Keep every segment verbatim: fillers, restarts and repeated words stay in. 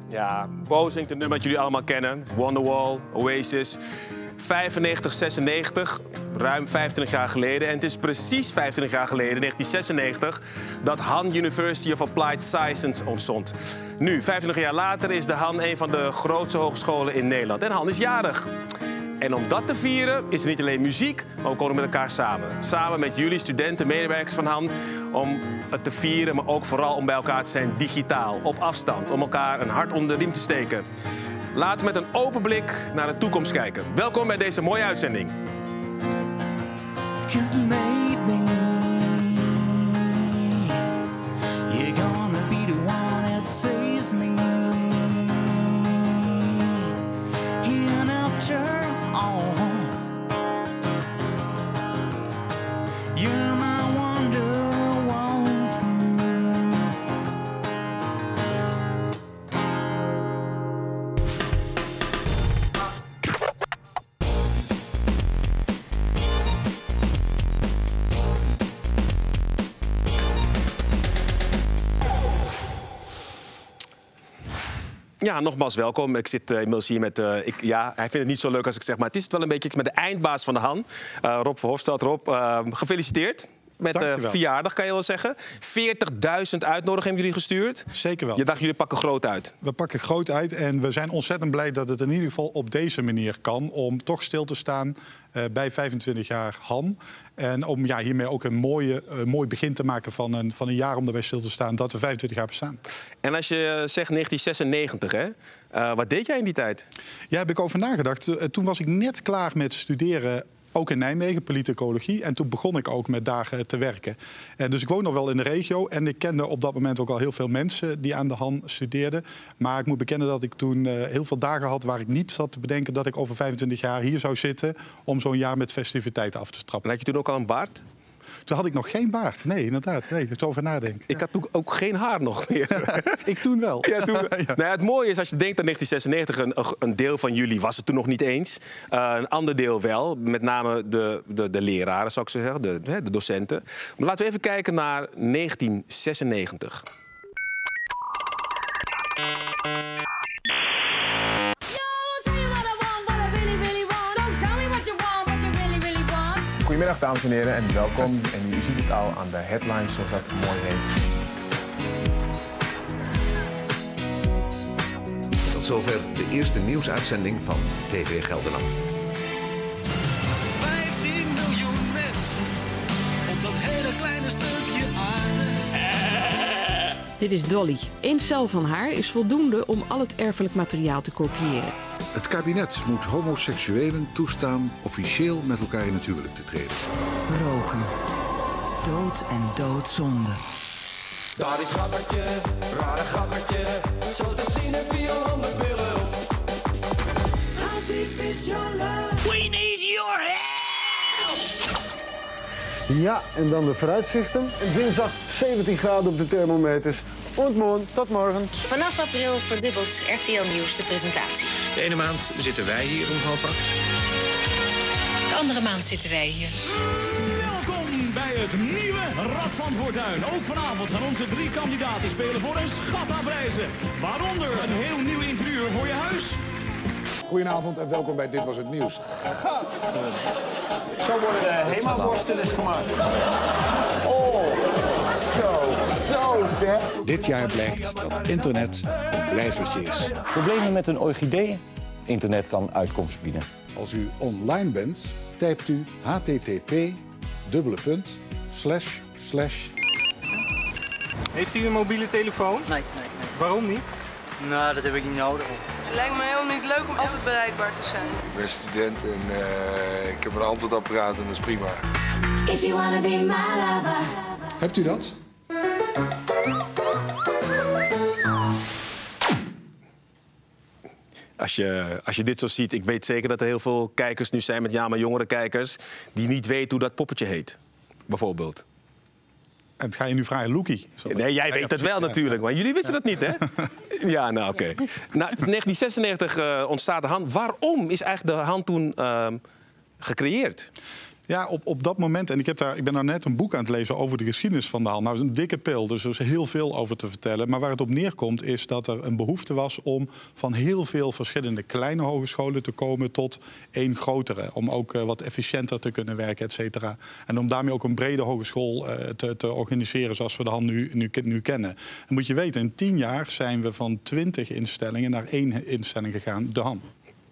Ja, Bo zingt een nummer dat jullie allemaal kennen. Wonderwall, Oasis. vijfennegentig, zesennegentig, ruim vijfentwintig jaar geleden. En het is precies vijfentwintig jaar geleden, negentien zesennegentig, dat Han University of Applied Sciences ontstond. Nu, vijfentwintig jaar later, is de Han een van de grootste hogescholen in Nederland. En Han is jarig. En om dat te vieren is er niet alleen muziek, maar we komen met elkaar samen. Samen met jullie studenten, medewerkers van Han, om het te vieren, maar ook vooral om bij elkaar te zijn digitaal, op afstand. Om elkaar een hart onder de riem te steken. Laten we met een open blik naar de toekomst kijken. Welkom bij deze mooie uitzending. Ja, nogmaals welkom. Ik zit uh, inmiddels hier met... Uh, ik, ja, hij vindt het niet zo leuk als ik zeg, maar het is het wel een beetje met de eindbaas van de Han. Uh, Rob Verhofstadt. Rob, uh, gefeliciteerd met de uh, verjaardag, kan je wel zeggen. veertigduizend uitnodigingen hebben jullie gestuurd. Zeker wel. Je dacht, jullie pakken groot uit. We pakken groot uit en we zijn ontzettend blij dat het in ieder geval op deze manier kan. Om toch stil te staan uh, bij vijfentwintig jaar Han. En om ja, hiermee ook een mooie, uh, mooi begin te maken van een, van een jaar om daarbij stil te staan. Dat we vijfentwintig jaar bestaan. En als je zegt negentien zesennegentig, hè? Uh, wat deed jij in die tijd? Ja, heb ik over nagedacht. Uh, toen was ik net klaar met studeren. Ook in Nijmegen, politicologie. En toen begon ik ook met dagen te werken. En dus ik woon nog wel in de regio. En ik kende op dat moment ook al heel veel mensen die aan de Han studeerden. Maar ik moet bekennen dat ik toen uh, heel veel dagen had waar ik niet zat te bedenken dat ik over vijfentwintig jaar hier zou zitten om zo'n jaar met festiviteiten af te trappen. En had je toen ook al een baard? Toen had ik nog geen baard. Nee, inderdaad. Nee, ik het over nadenken. Ik had toen ook geen haar nog meer. Ik toen wel. Ja, toen... ja. Nou ja, het mooie is, als je denkt aan negentien zesennegentig... een, een deel van jullie was het toen nog niet eens. Uh, een ander deel wel. Met name de, de, de leraren, zou ik zo zeggen. De, de docenten. Maar laten we even kijken naar negentien zesennegentig. Goedemiddag dames en heren en welkom. En u ziet het al aan de headlines zoals dat mooi heet. Tot zover de eerste nieuwsuitzending van T V Gelderland. vijftien miljoen mensen op dat hele kleine stukje aarde. Dit is Dolly. Eén cel van haar is voldoende om al het erfelijk materiaal te kopiëren. Het kabinet moet homoseksuelen toestaan officieel met elkaar in het huwelijk te treden. Roken. Dood en doodzonde. Daar is gabbertje, rare gabbertje. Zo te zien heb je al honderd billen op. How deep is your love? We need your help! Ja, en dan de vooruitzichten. Dinsdag zeventien graden op de thermometers. Ontmoen, tot morgen. Vanaf april verdubbelt R T L Nieuws de presentatie. De ene maand zitten wij hier om half acht. De andere maand zitten wij hier. Welkom bij het nieuwe Rad van Fortuin. Ook vanavond gaan onze drie kandidaten spelen voor een schat aan prijzen. Waaronder een heel nieuw interieur voor je huis. Goedenavond en welkom bij Dit Was Het Nieuws. Zo worden de Hema-worstelen gemaakt. Oh, zo, zo zeg. Dit jaar blijkt dat internet een blijvertje is. Problemen met een orchidee? Internet kan uitkomst bieden. Als u online bent, typt u http dubbele punt slash slash. Heeft u een mobiele telefoon? Nee, nee, nee. Waarom niet? Nou, dat heb ik niet nodig. Het lijkt me helemaal niet leuk om altijd bereikbaar te zijn. Ik ben student en uh, ik heb een antwoordapparaat en dat is prima. If you wanna be my lover. Hebt u dat? Als je, als je dit zo ziet, ik weet zeker dat er heel veel kijkers nu zijn, met ja, maar jongere kijkers, die niet weten hoe dat poppetje heet, bijvoorbeeld. En het ga je nu vragen, Loekie? Nee, jij weet het wel natuurlijk, maar jullie wisten dat niet, hè? Ja, nou oké. Okay. Nou, negentien zesennegentig uh, ontstaat de Han. Waarom is eigenlijk de Han toen uh, gecreëerd? Ja, op, op dat moment, en ik, heb daar, ik ben daar net een boek aan het lezen over de geschiedenis van de hand. Nou, dat is een dikke pil, dus er is heel veel over te vertellen. Maar waar het op neerkomt is dat er een behoefte was om van heel veel verschillende kleine hogescholen te komen tot één grotere. Om ook uh, wat efficiënter te kunnen werken, et cetera. En om daarmee ook een brede hogeschool uh, te, te organiseren zoals we de hand nu, nu, nu kennen. Dan moet je weten, in tien jaar zijn we van twintig instellingen naar één instelling gegaan, de hand.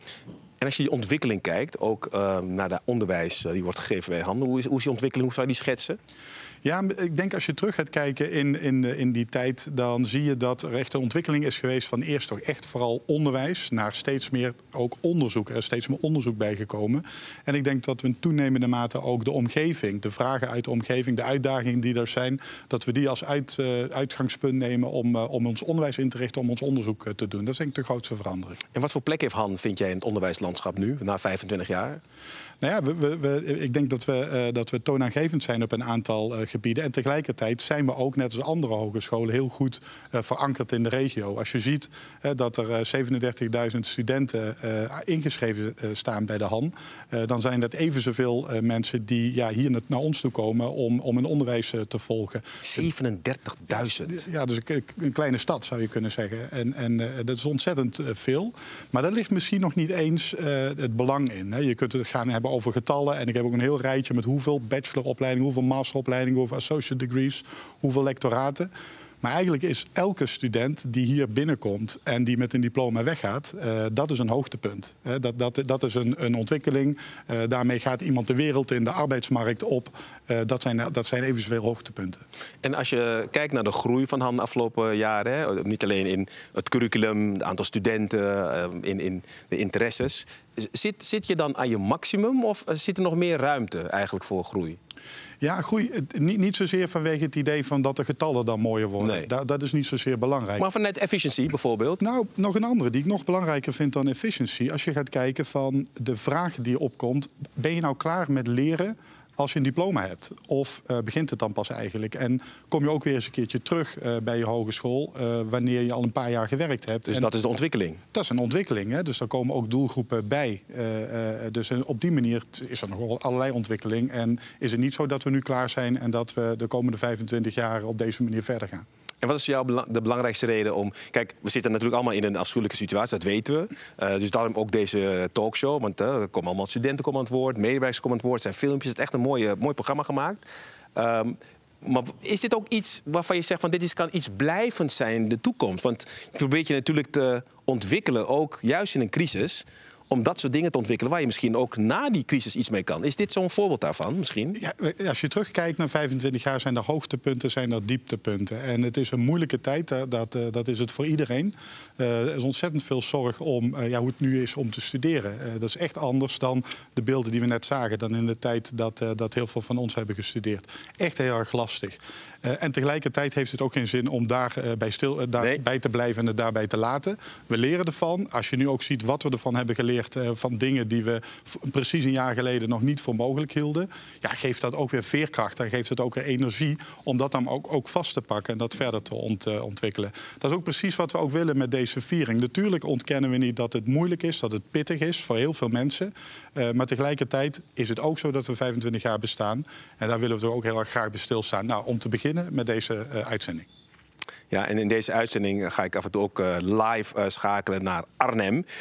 En als je die ontwikkeling kijkt, ook uh, naar de onderwijs uh, die wordt gegeven bij de hand, hoe is, hoe is die ontwikkeling, hoe zou je die schetsen? Ja, ik denk als je terug gaat kijken in, in, in die tijd, dan zie je dat er echt een ontwikkeling is geweest van eerst toch echt vooral onderwijs naar steeds meer ook onderzoek. Er is steeds meer onderzoek bijgekomen. En ik denk dat we in toenemende mate ook de omgeving, de vragen uit de omgeving, de uitdagingen die er zijn, dat we die als uit, uh, uitgangspunt nemen om, uh, om ons onderwijs in te richten, om ons onderzoek uh, te doen. Dat is denk ik de grootste verandering. En wat voor plek heeft Han, vind jij, in het onderwijslandschap nu, na vijfentwintig jaar? Nou ja, we, we, we, ik denk dat we, uh, dat we toonaangevend zijn op een aantal uh, gebieden. En tegelijkertijd zijn we ook, net als andere hogescholen, heel goed uh, verankerd in de regio. Als je ziet uh, dat er uh, zevenendertigduizend studenten uh, ingeschreven uh, staan bij de Han, Uh, dan zijn dat even zoveel uh, mensen die ja, hier naar ons toe komen om, om een onderwijs uh, te volgen. zevenendertigduizend? Ja, dus een, een kleine stad zou je kunnen zeggen. En, en uh, dat is ontzettend uh, veel. Maar daar ligt misschien nog niet eens uh, het belang in. Hè. Je kunt het gaan hebben over getallen. En ik heb ook een heel rijtje met hoeveel bacheloropleidingen, hoeveel masteropleidingen, hoeveel associate degrees, hoeveel lectoraten. Maar eigenlijk is elke student die hier binnenkomt en die met een diploma weggaat, uh, dat is een hoogtepunt. Uh, dat, dat, dat is een, een ontwikkeling. Uh, daarmee gaat iemand de wereld in, de arbeidsmarkt op. Uh, dat, zijn, dat zijn evenveel hoogtepunten. En als je kijkt naar de groei van Han de afgelopen jaren, hè, niet alleen in het curriculum, het aantal studenten, uh, in, in de interesses, zit, zit je dan aan je maximum of zit er nog meer ruimte eigenlijk voor groei? Ja, groei. Niet, niet zozeer vanwege het idee van dat de getallen dan mooier worden. Nee. Da, dat is niet zozeer belangrijk. Maar vanuit efficiëntie bijvoorbeeld? Nou, nog een andere die ik nog belangrijker vind dan efficiëntie. Als je gaat kijken van de vraag die opkomt, ben je nou klaar met leren als je een diploma hebt? Of uh, begint het dan pas eigenlijk? En kom je ook weer eens een keertje terug uh, bij je hogeschool uh, wanneer je al een paar jaar gewerkt hebt. Dus en dat is de ontwikkeling? Dat is een ontwikkeling. Hè? Dus daar komen ook doelgroepen bij. Uh, uh, dus op die manier is er nog allerlei ontwikkeling. En is het niet zo dat we nu klaar zijn en dat we de komende vijfentwintig jaar op deze manier verder gaan. En wat is voor jou de belangrijkste reden om... Kijk, we zitten natuurlijk allemaal in een afschuwelijke situatie, dat weten we. Uh, dus daarom ook deze talkshow. Want uh, er komen allemaal studenten komen aan het woord, medewerkers komen aan het woord. Er zijn filmpjes, het is echt een mooie, mooi programma gemaakt. Um, maar is dit ook iets waarvan je zegt van dit is, kan iets blijvend zijn in de toekomst? Want je probeert je natuurlijk te ontwikkelen, ook juist in een crisis, om dat soort dingen te ontwikkelen waar je misschien ook na die crisis iets mee kan. Is dit zo'n voorbeeld daarvan misschien? Ja, als je terugkijkt naar vijfentwintig jaar zijn er hoogtepunten, zijn er dieptepunten. En het is een moeilijke tijd, dat, dat is het voor iedereen. Uh, er is ontzettend veel zorg om uh, ja, hoe het nu is om te studeren. Uh, dat is echt anders dan de beelden die we net zagen, dan in de tijd dat, uh, dat heel veel van ons hebben gestudeerd. Echt heel erg lastig. Uh, en tegelijkertijd heeft het ook geen zin om daarbij uh, bij, stil, uh, daar nee. bij te blijven en het daarbij te laten. We leren ervan. Als je nu ook ziet wat we ervan hebben geleerd, van dingen die we precies een jaar geleden nog niet voor mogelijk hielden, ja, geeft dat ook weer veerkracht en geeft het ook weer energie om dat dan ook, ook vast te pakken en dat verder te ont, uh, ontwikkelen. Dat is ook precies wat we ook willen met deze viering. Natuurlijk ontkennen we niet dat het moeilijk is, dat het pittig is voor heel veel mensen. Uh, maar tegelijkertijd is het ook zo dat we vijfentwintig jaar bestaan. En daar willen we er ook heel erg graag bij stilstaan. Nou, om te beginnen met deze uh, uitzending. Ja, en in deze uitzending ga ik af en toe ook uh, live uh, schakelen naar Arnhem. Um,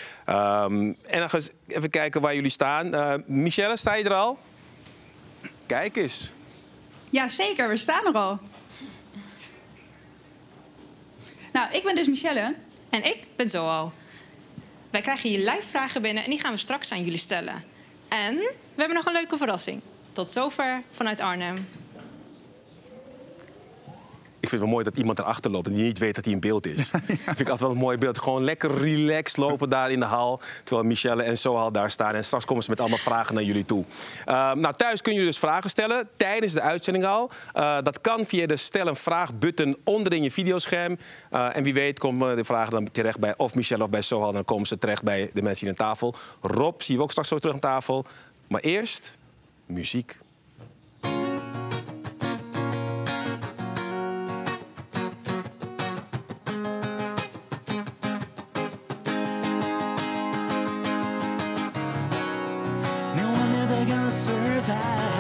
en dan gaan we even kijken waar jullie staan. Uh, Michelle, sta je er al? Kijk eens. Ja, zeker. We staan er al. Nou, ik ben dus Michelle. En ik ben Zoal. Wij krijgen hier live vragen binnen en die gaan we straks aan jullie stellen. En we hebben nog een leuke verrassing. Tot zover vanuit Arnhem. Ik vind het wel mooi dat iemand erachter loopt en die niet weet dat hij in beeld is. Ja. Dat vind ik altijd wel een mooi beeld. Gewoon lekker relaxed lopen daar in de hal. Terwijl Michelle en Zoal daar staan. En straks komen ze met allemaal vragen naar jullie toe. Uh, nou, thuis kun je dus vragen stellen tijdens de uitzending al. Uh, dat kan via de stel een vraag-button onderin je videoscherm. Uh, en wie weet komen de vragen dan terecht bij of Michelle of bij Zoal. Dan komen ze terecht bij de mensen hier aan tafel. Rob zien we ook straks zo terug aan tafel. Maar eerst muziek. Survive.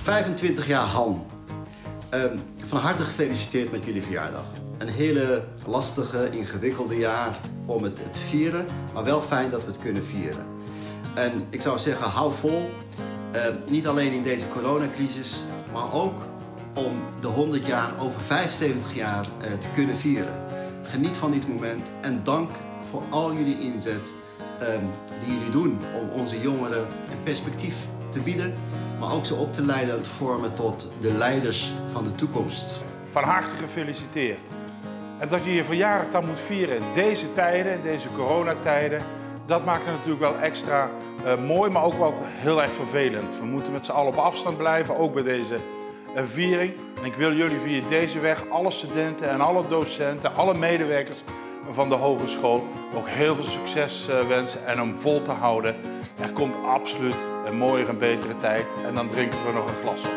vijfentwintig jaar Han. Um, van harte gefeliciteerd met jullie verjaardag. Een hele lastige, ingewikkelde jaar om het te vieren, maar wel fijn dat we het kunnen vieren. En ik zou zeggen, hou vol. Uh, niet alleen in deze coronacrisis, maar ook om de honderd jaar over vijfenzeventig jaar uh, te kunnen vieren. Geniet van dit moment en dank voor al jullie inzet um, die jullie doen om onze jongeren een perspectief te bieden, maar ook ze op te leiden en te vormen tot de leiders van de toekomst. Van harte gefeliciteerd. En dat je je verjaardag dan moet vieren in deze tijden, in deze coronatijden, dat maakt het natuurlijk wel extra uh, mooi, maar ook wel heel erg vervelend. We moeten met z'n allen op afstand blijven, ook bij deze uh, viering. En ik wil jullie via deze weg, alle studenten en alle docenten, alle medewerkers van de hogeschool ook heel veel succes uh, wensen en om vol te houden. Er komt absoluut een mooiere en betere tijd en dan drinken we nog een glas op.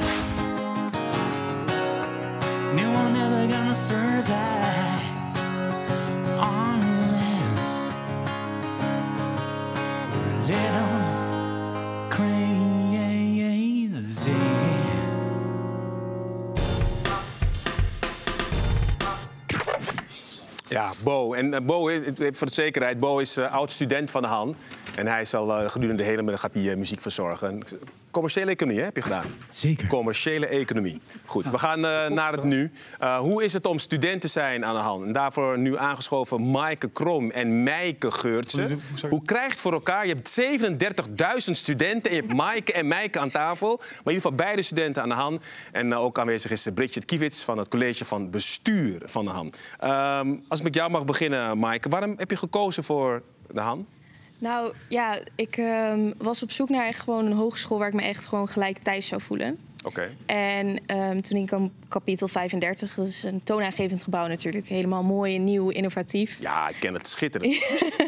No one ever gonna survive unless little crazy. Ja, Bo. En uh, Bo, voor de zekerheid, Bo is uh, oud-student van de Han. En hij zal uh, gedurende de hele middag gaat die, uh, muziek verzorgen. Commerciële economie, hè, heb je gedaan? Zeker. Commerciële economie. Goed, we gaan uh, naar het nu. Uh, hoe is het om student te zijn aan de Han? En daarvoor nu aangeschoven Maaike Krom en Meike Geurtsen. Hoe krijg je het voor elkaar? Je hebt zevenendertigduizend studenten en je hebt Maaike en Meike aan tafel. Maar in ieder geval beide studenten aan de Han. En uh, ook aanwezig is Bridget Kiewits van het college van bestuur van de Han. Um, als ik met jou mag beginnen, Maaike. Waarom heb je gekozen voor de Han? Nou ja, ik um, was op zoek naar echt gewoon een hogeschool waar ik me echt gewoon gelijk thuis zou voelen. Oké. Okay. En um, toen ik kwam kapitel vijfendertig, dat is een toonaangevend gebouw natuurlijk. Helemaal mooi, nieuw, innovatief. Ja, ik ken het, schitterend.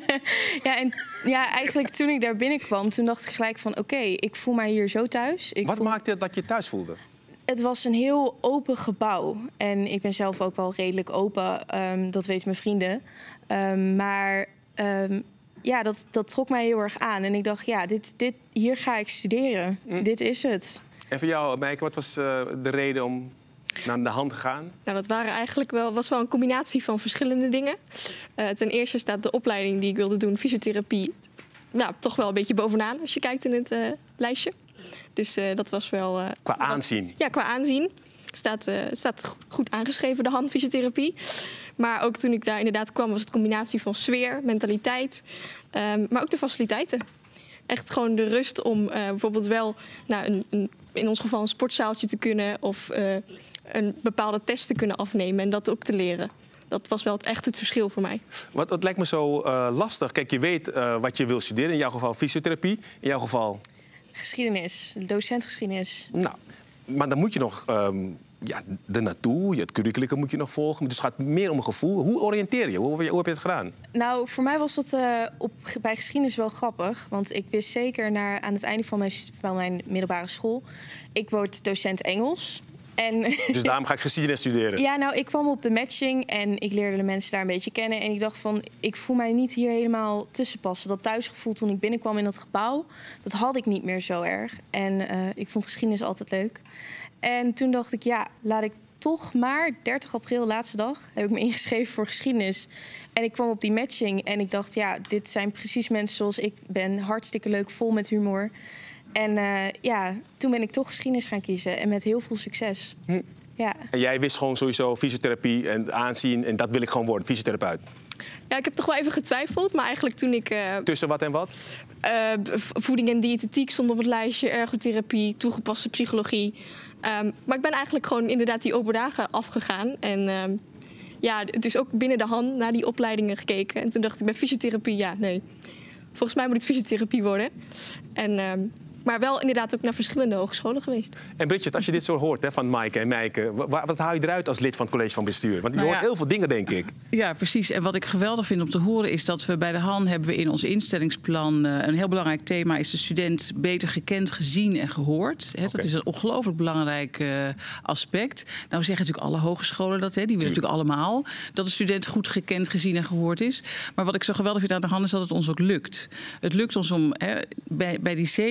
ja, en ja, eigenlijk toen ik daar binnenkwam, toen dacht ik gelijk van oké, okay, ik voel mij hier zo thuis. Ik Wat voel... maakte dat je thuis voelde? Het was een heel open gebouw. En ik ben zelf ook wel redelijk open, um, dat weten mijn vrienden. Um, maar... Um, Ja, dat, dat trok mij heel erg aan. En ik dacht, ja, dit, dit, hier ga ik studeren. Mm. Dit is het. En voor jou, Meike, wat was uh, de reden om naar de Han te gaan? Nou, dat waren eigenlijk wel, was wel een combinatie van verschillende dingen. Uh, ten eerste staat de opleiding die ik wilde doen, fysiotherapie, nou, toch wel een beetje bovenaan als je kijkt in het uh, lijstje. Dus uh, dat was wel... Uh, qua aanzien? Ja, qua aanzien. Staat, uh, staat goed aangeschreven, de Han fysiotherapie. Maar ook toen ik daar inderdaad kwam, was het combinatie van sfeer, mentaliteit, um, maar ook de faciliteiten. Echt gewoon de rust om uh, bijvoorbeeld wel nou, een, een, in ons geval een sportzaaltje te kunnen of uh, een bepaalde test te kunnen afnemen en dat ook te leren. Dat was wel het, echt het verschil voor mij. Wat, dat lijkt me zo uh, lastig. Kijk, je weet uh, wat je wil studeren. In jouw geval fysiotherapie. In jouw geval... Geschiedenis, docent geschiedenis. Nou, maar dan moet je nog... Um, Ja, er naartoe, het curriculum moet je nog volgen. Dus het gaat meer om een gevoel. Hoe oriënteer je? Hoe, hoe heb je het gedaan? Nou, voor mij was dat uh, op, bij geschiedenis wel grappig. Want ik wist zeker naar, aan het einde van mijn, van mijn middelbare school... ik word docent Engels. En dus daarom ga ik geschiedenis studeren? Ja, nou, ik kwam op de matching en ik leerde de mensen daar een beetje kennen. En ik dacht van, ik voel mij niet hier helemaal tussen passen. Dat thuisgevoel toen ik binnenkwam in dat gebouw, dat had ik niet meer zo erg. En uh, ik vond geschiedenis altijd leuk. En toen dacht ik, ja, laat ik toch maar, dertig april, laatste dag, heb ik me ingeschreven voor geschiedenis. En ik kwam op die matching en ik dacht, ja, dit zijn precies mensen zoals ik ben. Hartstikke leuk, vol met humor. En uh, ja, toen ben ik toch geschiedenis gaan kiezen en met heel veel succes. Hm. Ja. En jij wist gewoon sowieso fysiotherapie en aanzien en dat wil ik gewoon worden, fysiotherapeut? Ja, ik heb toch wel even getwijfeld, maar eigenlijk toen ik... Uh, Tussen wat en wat? Uh, voeding en diëtetiek stond op het lijstje, ergotherapie, toegepaste psychologie. Um, maar ik ben eigenlijk gewoon inderdaad die open dagen afgegaan. En um, ja, het is ook binnen de hand naar die opleidingen gekeken. En toen dacht ik bij fysiotherapie, ja, nee. Volgens mij moet het fysiotherapie worden. En... Um, Maar wel inderdaad ook naar verschillende hogescholen geweest. En Bridget, als je dit zo hoort hè, van Maaike en Meike... Wat, wat haal je eruit als lid van het college van bestuur? Want je nou ja, hoort heel veel dingen, denk ik. Ja, precies. En wat ik geweldig vind om te horen is dat we bij de Han... hebben we in ons instellingsplan uh, een heel belangrijk thema... is de student beter gekend, gezien en gehoord. Hè, okay. Dat is een ongelooflijk belangrijk uh, aspect. Nou zeggen natuurlijk alle hogescholen dat. Hè, die willen natuurlijk allemaal dat de student goed gekend, gezien en gehoord is. Maar wat ik zo geweldig vind aan de Han is dat het ons ook lukt. Het lukt ons om hè, bij, bij die zevenendertig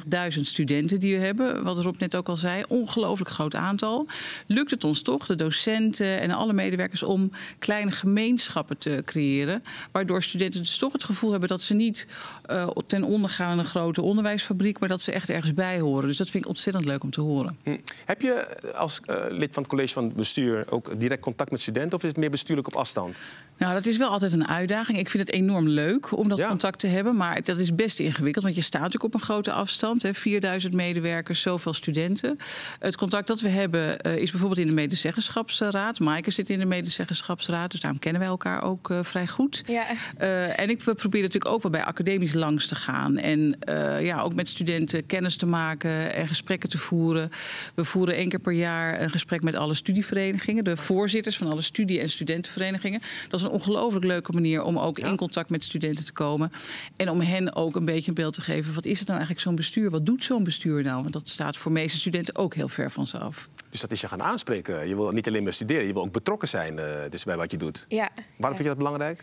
vijfenveertigduizend studenten die we hebben, wat Rob net ook al zei. Ongelooflijk groot aantal. Lukt het ons toch, de docenten en alle medewerkers, om kleine gemeenschappen te creëren, waardoor studenten dus toch het gevoel hebben dat ze niet uh, ten onder gaan in een grote onderwijsfabriek, maar dat ze echt ergens bij horen. Dus dat vind ik ontzettend leuk om te horen. Hm. Heb je als uh, lid van het college van het bestuur ook direct contact met studenten, of is het meer bestuurlijk op afstand? Nou, dat is wel altijd een uitdaging. Ik vind het enorm leuk om dat ja. contact te hebben, maar dat is best ingewikkeld, want je staat natuurlijk op een grote afstand. Hè, vierduizend medewerkers, zoveel studenten. Het contact dat we hebben uh, is bijvoorbeeld in de medezeggenschapsraad. Maaike zit in de medezeggenschapsraad, dus daarom kennen wij elkaar ook uh, vrij goed. Ja. Uh, en ik, we proberen natuurlijk ook wel bij academisch langs te gaan en uh, ja, ook met studenten kennis te maken en gesprekken te voeren. We voeren één keer per jaar een gesprek met alle studieverenigingen, de voorzitters van alle studie- en studentenverenigingen. Dat is een ongelooflijk leuke manier om ook ja. in contact met studenten te komen. En om hen ook een beetje een beeld te geven. Wat is het nou eigenlijk zo'n bestuur? Wat doet zo'n bestuur nou? Want dat staat voor de meeste studenten ook heel ver van ze af. Dus dat is je gaan aanspreken. Je wil niet alleen maar studeren, je wil ook betrokken zijn uh, dus bij wat je doet. Ja. Waarom vind je dat belangrijk?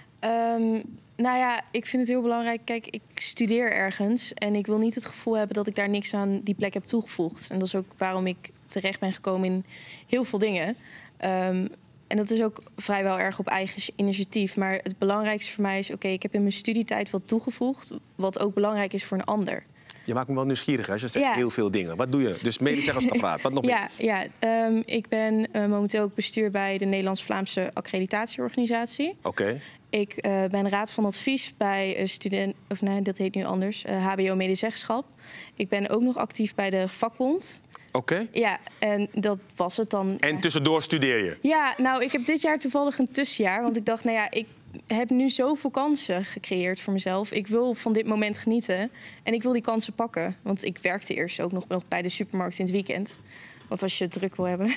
Um, nou ja, ik vind het heel belangrijk. Kijk, ik studeer ergens en ik wil niet het gevoel hebben dat ik daar niks aan die plek heb toegevoegd. En dat is ook waarom ik terecht ben gekomen in heel veel dingen. Um, En dat is ook vrijwel erg op eigen initiatief. Maar het belangrijkste voor mij is, oké, okay, ik heb in mijn studietijd wat toegevoegd, wat ook belangrijk is voor een ander. Je maakt me wel nieuwsgierig, hè? Je zegt ja. heel veel dingen. Wat doe je? Dus medezeggenschapsraad, wat nog ja, meer? Ja, um, ik ben uh, momenteel ook bestuur bij de Nederlands-Vlaamse accreditatieorganisatie. Oké. Okay. Ik uh, ben raad van advies bij uh, student, of nee, dat heet nu anders, uh, H B O medezeggenschap. Ik ben ook nog actief bij de vakbond. Oké. Okay. Ja, en dat was het dan. En tussendoor studeer je? Ja, nou, ik heb dit jaar toevallig een tussenjaar. Want ik dacht, nou ja, ik heb nu zoveel kansen gecreëerd voor mezelf. Ik wil van dit moment genieten. En ik wil die kansen pakken. Want ik werkte eerst ook nog, nog bij de supermarkt in het weekend. Want als je het druk wil hebben.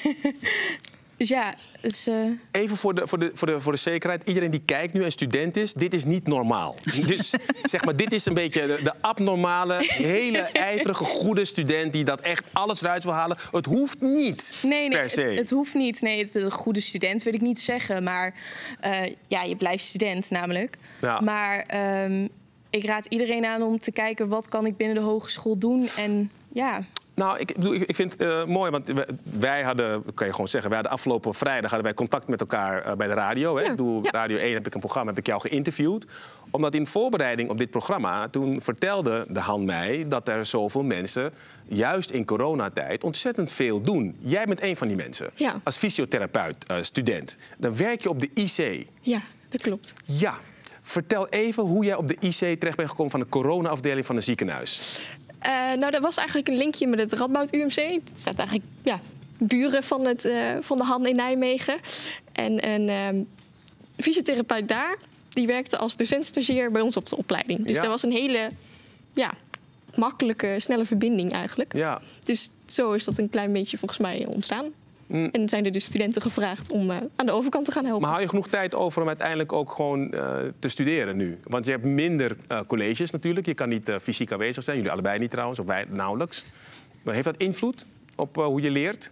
Dus ja, dus, uh... Even voor de, voor, de, voor, de, voor de zekerheid. Iedereen die kijkt nu en student is, dit is niet normaal. Dus zeg maar, dit is een beetje de, de abnormale, hele ijverige, goede student die dat echt alles eruit wil halen. Het hoeft niet, nee, nee, per se. Het, het hoeft niet. Nee, het, een goede student wil ik niet zeggen. Maar uh, ja, je blijft student namelijk. Ja. Maar um, ik raad iedereen aan om te kijken, wat kan ik binnen de hogeschool doen? En ja... Nou, ik, ik vind het uh, mooi, want wij hadden, kan je gewoon zeggen, wij hadden afgelopen vrijdag hadden wij contact met elkaar uh, bij de radio. Hè? Ja, ik doe, ja. Radio één heb ik een programma, heb ik jou geïnterviewd. Omdat in voorbereiding op dit programma, toen vertelde de Han mij dat er zoveel mensen, juist in coronatijd, ontzettend veel doen. Jij bent een van die mensen. Ja. Als fysiotherapeut, uh, student. Dan werk je op de I C. Ja, dat klopt. Ja. Vertel even hoe jij op de I C terecht bent gekomen van de corona-afdeling van een ziekenhuis. Uh, nou, dat was eigenlijk een linkje met het Radboud U M C. Het staat eigenlijk ja, buren van, het, uh, van de Han in Nijmegen. En een uh, fysiotherapeut daar, die werkte als docent-stagiair bij ons op de opleiding. Dus ja. dat was een hele ja, makkelijke, snelle verbinding eigenlijk. Ja. Dus zo is dat een klein beetje volgens mij ontstaan. Mm. En zijn er dus studenten gevraagd om uh, aan de overkant te gaan helpen. Maar hou je genoeg tijd over om uiteindelijk ook gewoon uh, te studeren nu? Want je hebt minder uh, colleges natuurlijk. Je kan niet uh, fysiek aanwezig zijn. Jullie allebei niet trouwens, of wij nauwelijks. Maar heeft dat invloed op uh, hoe je leert?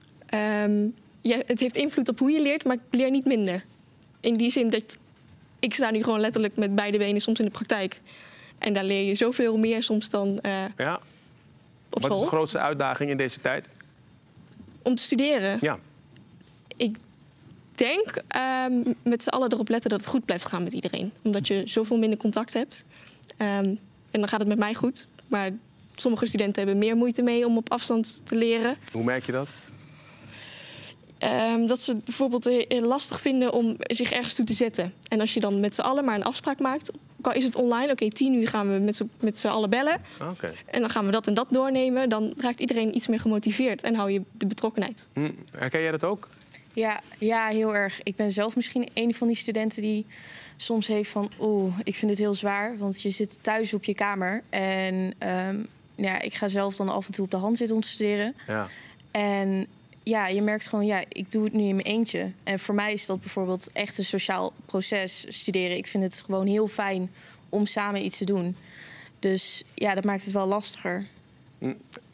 Um, ja, het heeft invloed op hoe je leert, maar ik leer niet minder. In die zin dat ik sta nu gewoon letterlijk met beide benen soms in de praktijk. En daar leer je zoveel meer soms dan uh, ja. op Wat school. is de grootste uitdaging in deze tijd? Om te studeren? Ja. Ik denk um, met z'n allen erop letten dat het goed blijft gaan met iedereen. Omdat je zoveel minder contact hebt. Um, en dan gaat het met mij goed. Maar sommige studenten hebben meer moeite mee om op afstand te leren. Hoe merk je dat? Um, dat ze het bijvoorbeeld lastig vinden om zich ergens toe te zetten. En als je dan met z'n allen maar een afspraak maakt, ook al is het online, oké, okay, tien uur gaan we met z'n, met z'n allen bellen. Okay. En dan gaan we dat en dat doornemen. Dan raakt iedereen iets meer gemotiveerd en hou je de betrokkenheid. Hm. Herken jij dat ook? Ja, ja, heel erg. Ik ben zelf misschien een van die studenten die soms heeft van, oeh, ik vind het heel zwaar. Want je zit thuis op je kamer. En um, ja, ik ga zelf dan af en toe op de hand zitten om te studeren. Ja. En ja, je merkt gewoon, ja, ik doe het nu in mijn eentje. En voor mij is dat bijvoorbeeld echt een sociaal proces, studeren. Ik vind het gewoon heel fijn om samen iets te doen. Dus ja, dat maakt het wel lastiger.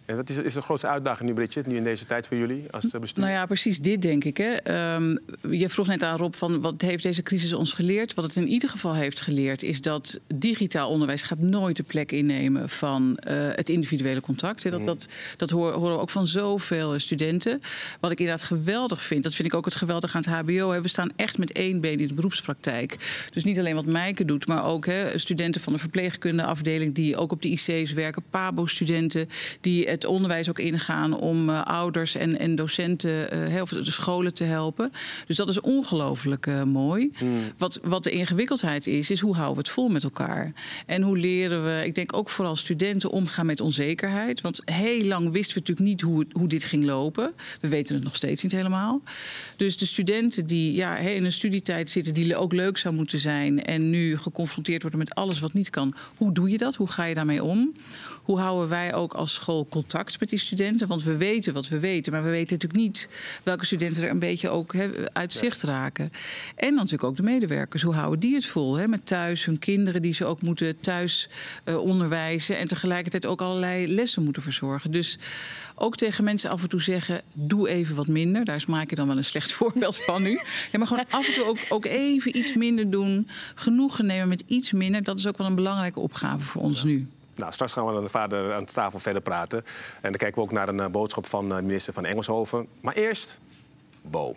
En wat is, is de grootste uitdaging nu, Bridget, nu in deze tijd voor jullie als bestuur? Nou ja, precies dit denk ik. Hè. Um, je vroeg net aan Rob, van wat heeft deze crisis ons geleerd? Wat het in ieder geval heeft geleerd is dat digitaal onderwijs gaat nooit de plek innemen van uh, het individuele contact. Hè. Dat, dat, dat horen we ook van zoveel studenten. Wat ik inderdaad geweldig vind, dat vind ik ook het geweldig aan het H B O. Hè. We staan echt met één been in de beroepspraktijk. Dus niet alleen wat Mijke doet, maar ook hè, studenten van de verpleegkundeafdeling die ook op de I C's werken, Pabo-studenten die het onderwijs ook ingaan om uh, ouders en, en docenten, uh, of de scholen te helpen. Dus dat is ongelooflijk uh, mooi. Mm. Wat, wat de ingewikkeldheid is, is hoe houden we het vol met elkaar? En hoe leren we, ik denk ook vooral studenten, omgaan met onzekerheid. Want heel lang wisten we natuurlijk niet hoe, hoe dit ging lopen. We weten het nog steeds niet helemaal. Dus de studenten die ja, in een studietijd zitten, die ook leuk zou moeten zijn en nu geconfronteerd worden met alles wat niet kan. Hoe doe je dat? Hoe ga je daarmee om? Hoe houden wij ook als school contact met die studenten? Want we weten wat we weten, maar we weten natuurlijk niet welke studenten er een beetje ook he, uit zicht raken. En natuurlijk ook de medewerkers. Hoe houden die het vol? He, met thuis hun kinderen die ze ook moeten thuis uh, onderwijzen en tegelijkertijd ook allerlei lessen moeten verzorgen. Dus ook tegen mensen af en toe zeggen, doe even wat minder. Daar is Maaike dan wel een slecht voorbeeld van nu. Ja, maar gewoon af en toe ook, ook even iets minder doen. Genoegen nemen met iets minder. Dat is ook wel een belangrijke opgave voor ons ja. nu. Nou, straks gaan we aan de vader aan de tafel verder praten. En dan kijken we ook naar een uh, boodschap van uh, minister van Engelshoven. Maar eerst, Bo.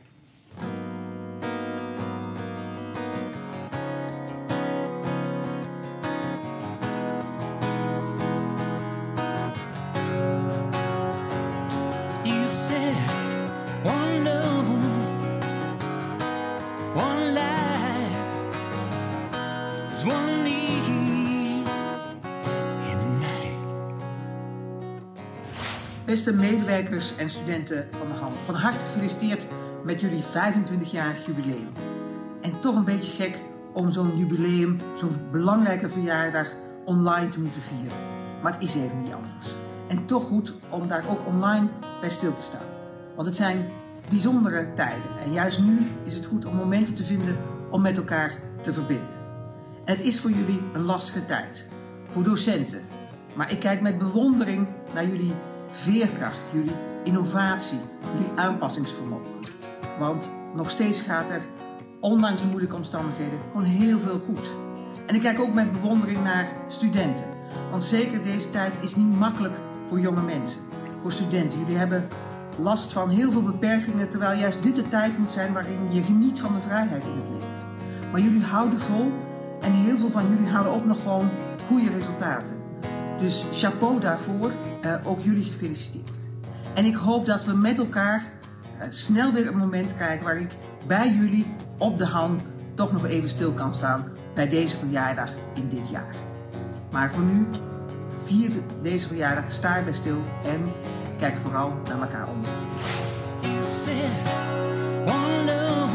Beste medewerkers en studenten van de H A M, van harte gefeliciteerd met jullie vijfentwintigjarig jubileum. En toch een beetje gek om zo'n jubileum, zo'n belangrijke verjaardag, online te moeten vieren. Maar het is even niet anders. En toch goed om daar ook online bij stil te staan. Want het zijn bijzondere tijden. En juist nu is het goed om momenten te vinden om met elkaar te verbinden. En het is voor jullie een lastige tijd. Voor docenten. Maar ik kijk met bewondering naar jullie veerkracht, jullie innovatie, jullie aanpassingsvermogen. Want nog steeds gaat er, ondanks de moeilijke omstandigheden, gewoon heel veel goed. En ik kijk ook met bewondering naar studenten. Want zeker deze tijd is niet makkelijk voor jonge mensen, voor studenten. Jullie hebben last van heel veel beperkingen, terwijl juist dit de tijd moet zijn waarin je geniet van de vrijheid in het leven. Maar jullie houden vol en heel veel van jullie houden ook nog gewoon goede resultaten. Dus chapeau daarvoor, uh, ook jullie gefeliciteerd. En ik hoop dat we met elkaar uh, snel weer een moment krijgen waar ik bij jullie op de hand toch nog even stil kan staan bij deze verjaardag in dit jaar. Maar voor nu, vier deze verjaardag, sta erbij stil en kijk vooral naar elkaar om. You said, one love,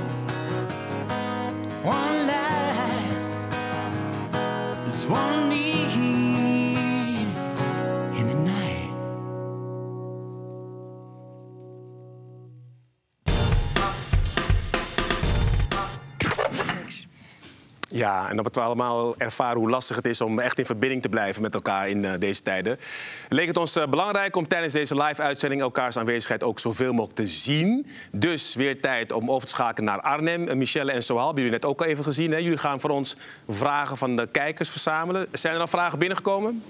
one life, there's one need. Ja, en omdat we allemaal ervaren hoe lastig het is om echt in verbinding te blijven met elkaar in uh, deze tijden, leek het ons uh, belangrijk om tijdens deze live-uitzending elkaars aanwezigheid ook zoveel mogelijk te zien. Dus weer tijd om over te schakelen naar Arnhem. Uh, Michelle en Sohal hebben jullie net ook al even gezien. Hè? Jullie gaan voor ons vragen van de kijkers verzamelen. Zijn er al vragen binnengekomen?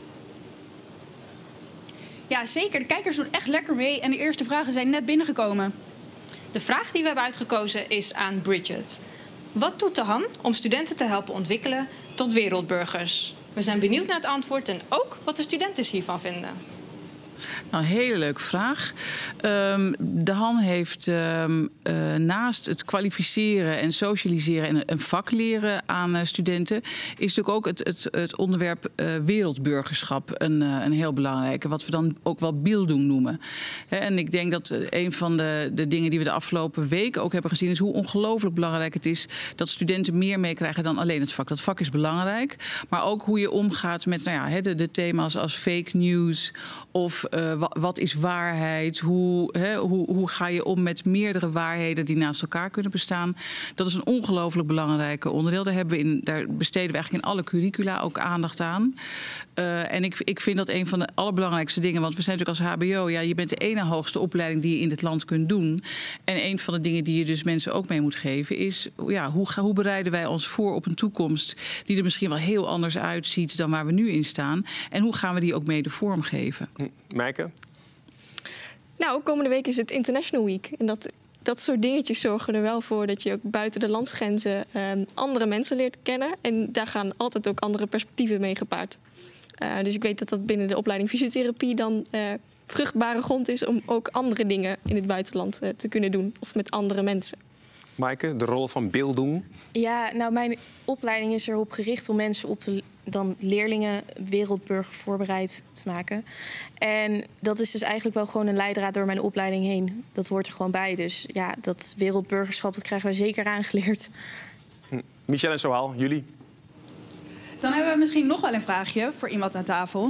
Ja, zeker. De kijkers doen echt lekker mee en de eerste vragen zijn net binnengekomen. De vraag die we hebben uitgekozen is aan Bridget. Wat doet de H A M om studenten te helpen ontwikkelen tot wereldburgers? We zijn benieuwd naar het antwoord en ook wat de studenten hiervan vinden. Nou, een hele leuke vraag. Um, de H A M heeft um, uh, naast het kwalificeren en socialiseren en een vak leren aan uh, studenten, is natuurlijk ook het, het, het onderwerp uh, wereldburgerschap een, uh, een heel belangrijke, wat we dan ook wel Bildung noemen. He, en ik denk dat uh, een van de, de dingen die we de afgelopen weken ook hebben gezien, is hoe ongelooflijk belangrijk het is dat studenten meer meekrijgen dan alleen het vak. Dat vak is belangrijk, maar ook hoe je omgaat met nou ja, de, de thema's als fake news of uh, wa wat is waarheid? Hoe, hè, hoe, hoe ga je om met meerdere waarheden die naast elkaar kunnen bestaan? Dat is een ongelooflijk belangrijk onderdeel. Daar, hebben we in, daar besteden we eigenlijk in alle curricula ook aandacht aan. Uh, en ik, ik vind dat een van de allerbelangrijkste dingen. Want we zijn natuurlijk als H B O, ja, je bent de ene hoogste opleiding die je in dit land kunt doen. En een van de dingen die je dus mensen ook mee moet geven is, ja, hoe, hoe bereiden wij ons voor op een toekomst die er misschien wel heel anders uitziet dan waar we nu in staan? En hoe gaan we die ook mede vormgeven? Maaike? Nou, komende week is het International Week. En dat, dat soort dingetjes zorgen er wel voor dat je ook buiten de landsgrenzen um, andere mensen leert kennen. En daar gaan altijd ook andere perspectieven mee gepaard. Uh, dus ik weet dat dat binnen de opleiding fysiotherapie dan uh, vruchtbare grond is om ook andere dingen in het buitenland uh, te kunnen doen. Of met andere mensen. Maaike, de rol van beelddoen? Ja, nou, mijn opleiding is erop gericht om mensen op te dan leerlingen wereldburger voorbereid te maken. En dat is dus eigenlijk wel gewoon een leidraad door mijn opleiding heen. Dat hoort er gewoon bij. Dus ja, dat wereldburgerschap, dat krijgen we zeker aangeleerd. Hm. Michelle en Sohaal, jullie? Dan hebben we misschien nog wel een vraagje voor iemand aan tafel.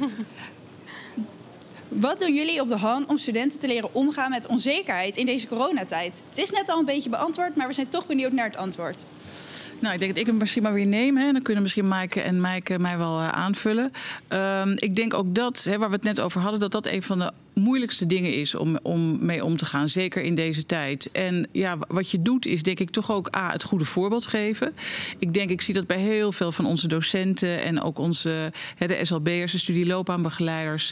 Wat doen jullie op de H A N om studenten te leren omgaan met onzekerheid in deze coronatijd? Het is net al een beetje beantwoord, maar we zijn toch benieuwd naar het antwoord. Nou, ik denk dat ik hem misschien maar weer neem. Hè. Dan kunnen misschien Maaike en Maaike mij wel uh, aanvullen. Um, ik denk ook dat, hè, waar we het net over hadden, dat dat een van de moeilijkste dingen is om, om mee om te gaan. Zeker in deze tijd. En ja, wat je doet is denk ik toch ook A, het goede voorbeeld geven. Ik denk, ik zie dat bij heel veel van onze docenten en ook onze hè, de S L B'ers, de studieloopbaanbegeleiders,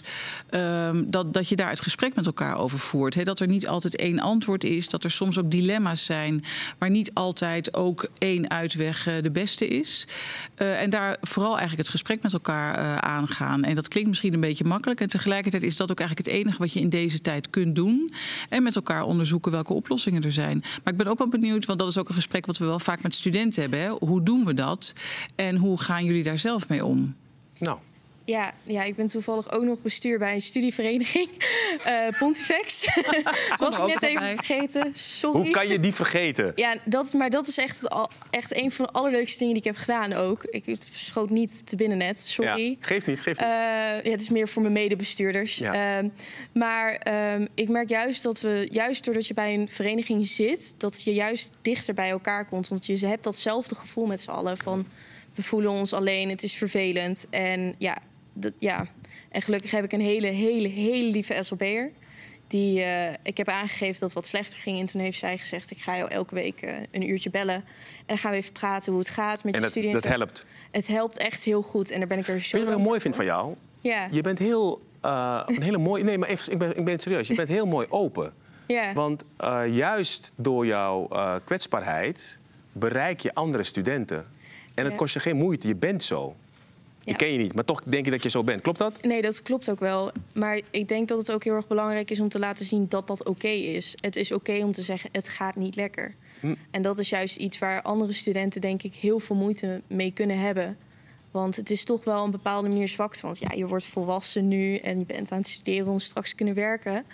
um, dat, dat je daar het gesprek met elkaar over voert. Hè. Dat er niet altijd één antwoord is. Dat er soms ook dilemma's zijn waar niet altijd ook één uitweg uh, de beste is. Uh, en daar vooral eigenlijk het gesprek met elkaar uh, aangaan. En dat klinkt misschien een beetje makkelijk. En tegelijkertijd is dat ook eigenlijk het enige wat je in deze tijd kunt doen. En met elkaar onderzoeken welke oplossingen er zijn. Maar ik ben ook wel benieuwd, want dat is ook een gesprek wat we wel vaak met studenten hebben. Hè? Hoe doen we dat? En hoe gaan jullie daar zelf mee om? Nou. Ja, ja, ik ben toevallig ook nog bestuur bij een studievereniging. Uh, Pontifex. Was ik net even vergeten. Sorry. Hoe kan je die vergeten? Ja, dat, maar dat is echt, al, echt een van de allerleukste dingen die ik heb gedaan ook. Ik het schoot niet te binnen net, sorry. Ja, geeft niet, geeft niet. Uh, ja, het is meer voor mijn medebestuurders. Ja. Uh, maar uh, ik merk juist dat we, juist doordat je bij een vereniging zit, dat je juist dichter bij elkaar komt. Want je hebt datzelfde gevoel met z'n allen van, we voelen ons alleen, het is vervelend. En ja, dat, ja. En gelukkig heb ik een hele, hele, hele lieve S L B'er. Die, uh, ik heb aangegeven dat het wat slechter ging. En toen heeft zij gezegd, ik ga jou elke week uh, een uurtje bellen. En dan gaan we even praten hoe het gaat met en je dat, studie. dat helpt? Het helpt echt heel goed. En daar ben ik er zo... Weet je wat ik mooi vind van jou? Ja. Je bent heel... Uh, een hele mooie... Nee, maar even, ik, ben, ik ben serieus. Je bent heel mooi open. Ja. Want uh, juist door jouw uh, kwetsbaarheid bereik je andere studenten. En het ja. kost je geen moeite. Je bent zo. Ja. Ik ken je niet, maar toch denk je dat je zo bent. Klopt dat? Nee, dat klopt ook wel. Maar ik denk dat het ook heel erg belangrijk is om te laten zien dat dat oké okay is. Het is oké okay om te zeggen, het gaat niet lekker. Hm. En dat is juist iets waar andere studenten denk ik heel veel moeite mee kunnen hebben. Want het is toch wel een bepaalde manier zwakte. Want ja, je wordt volwassen nu en je bent aan het studeren om straks te kunnen werken.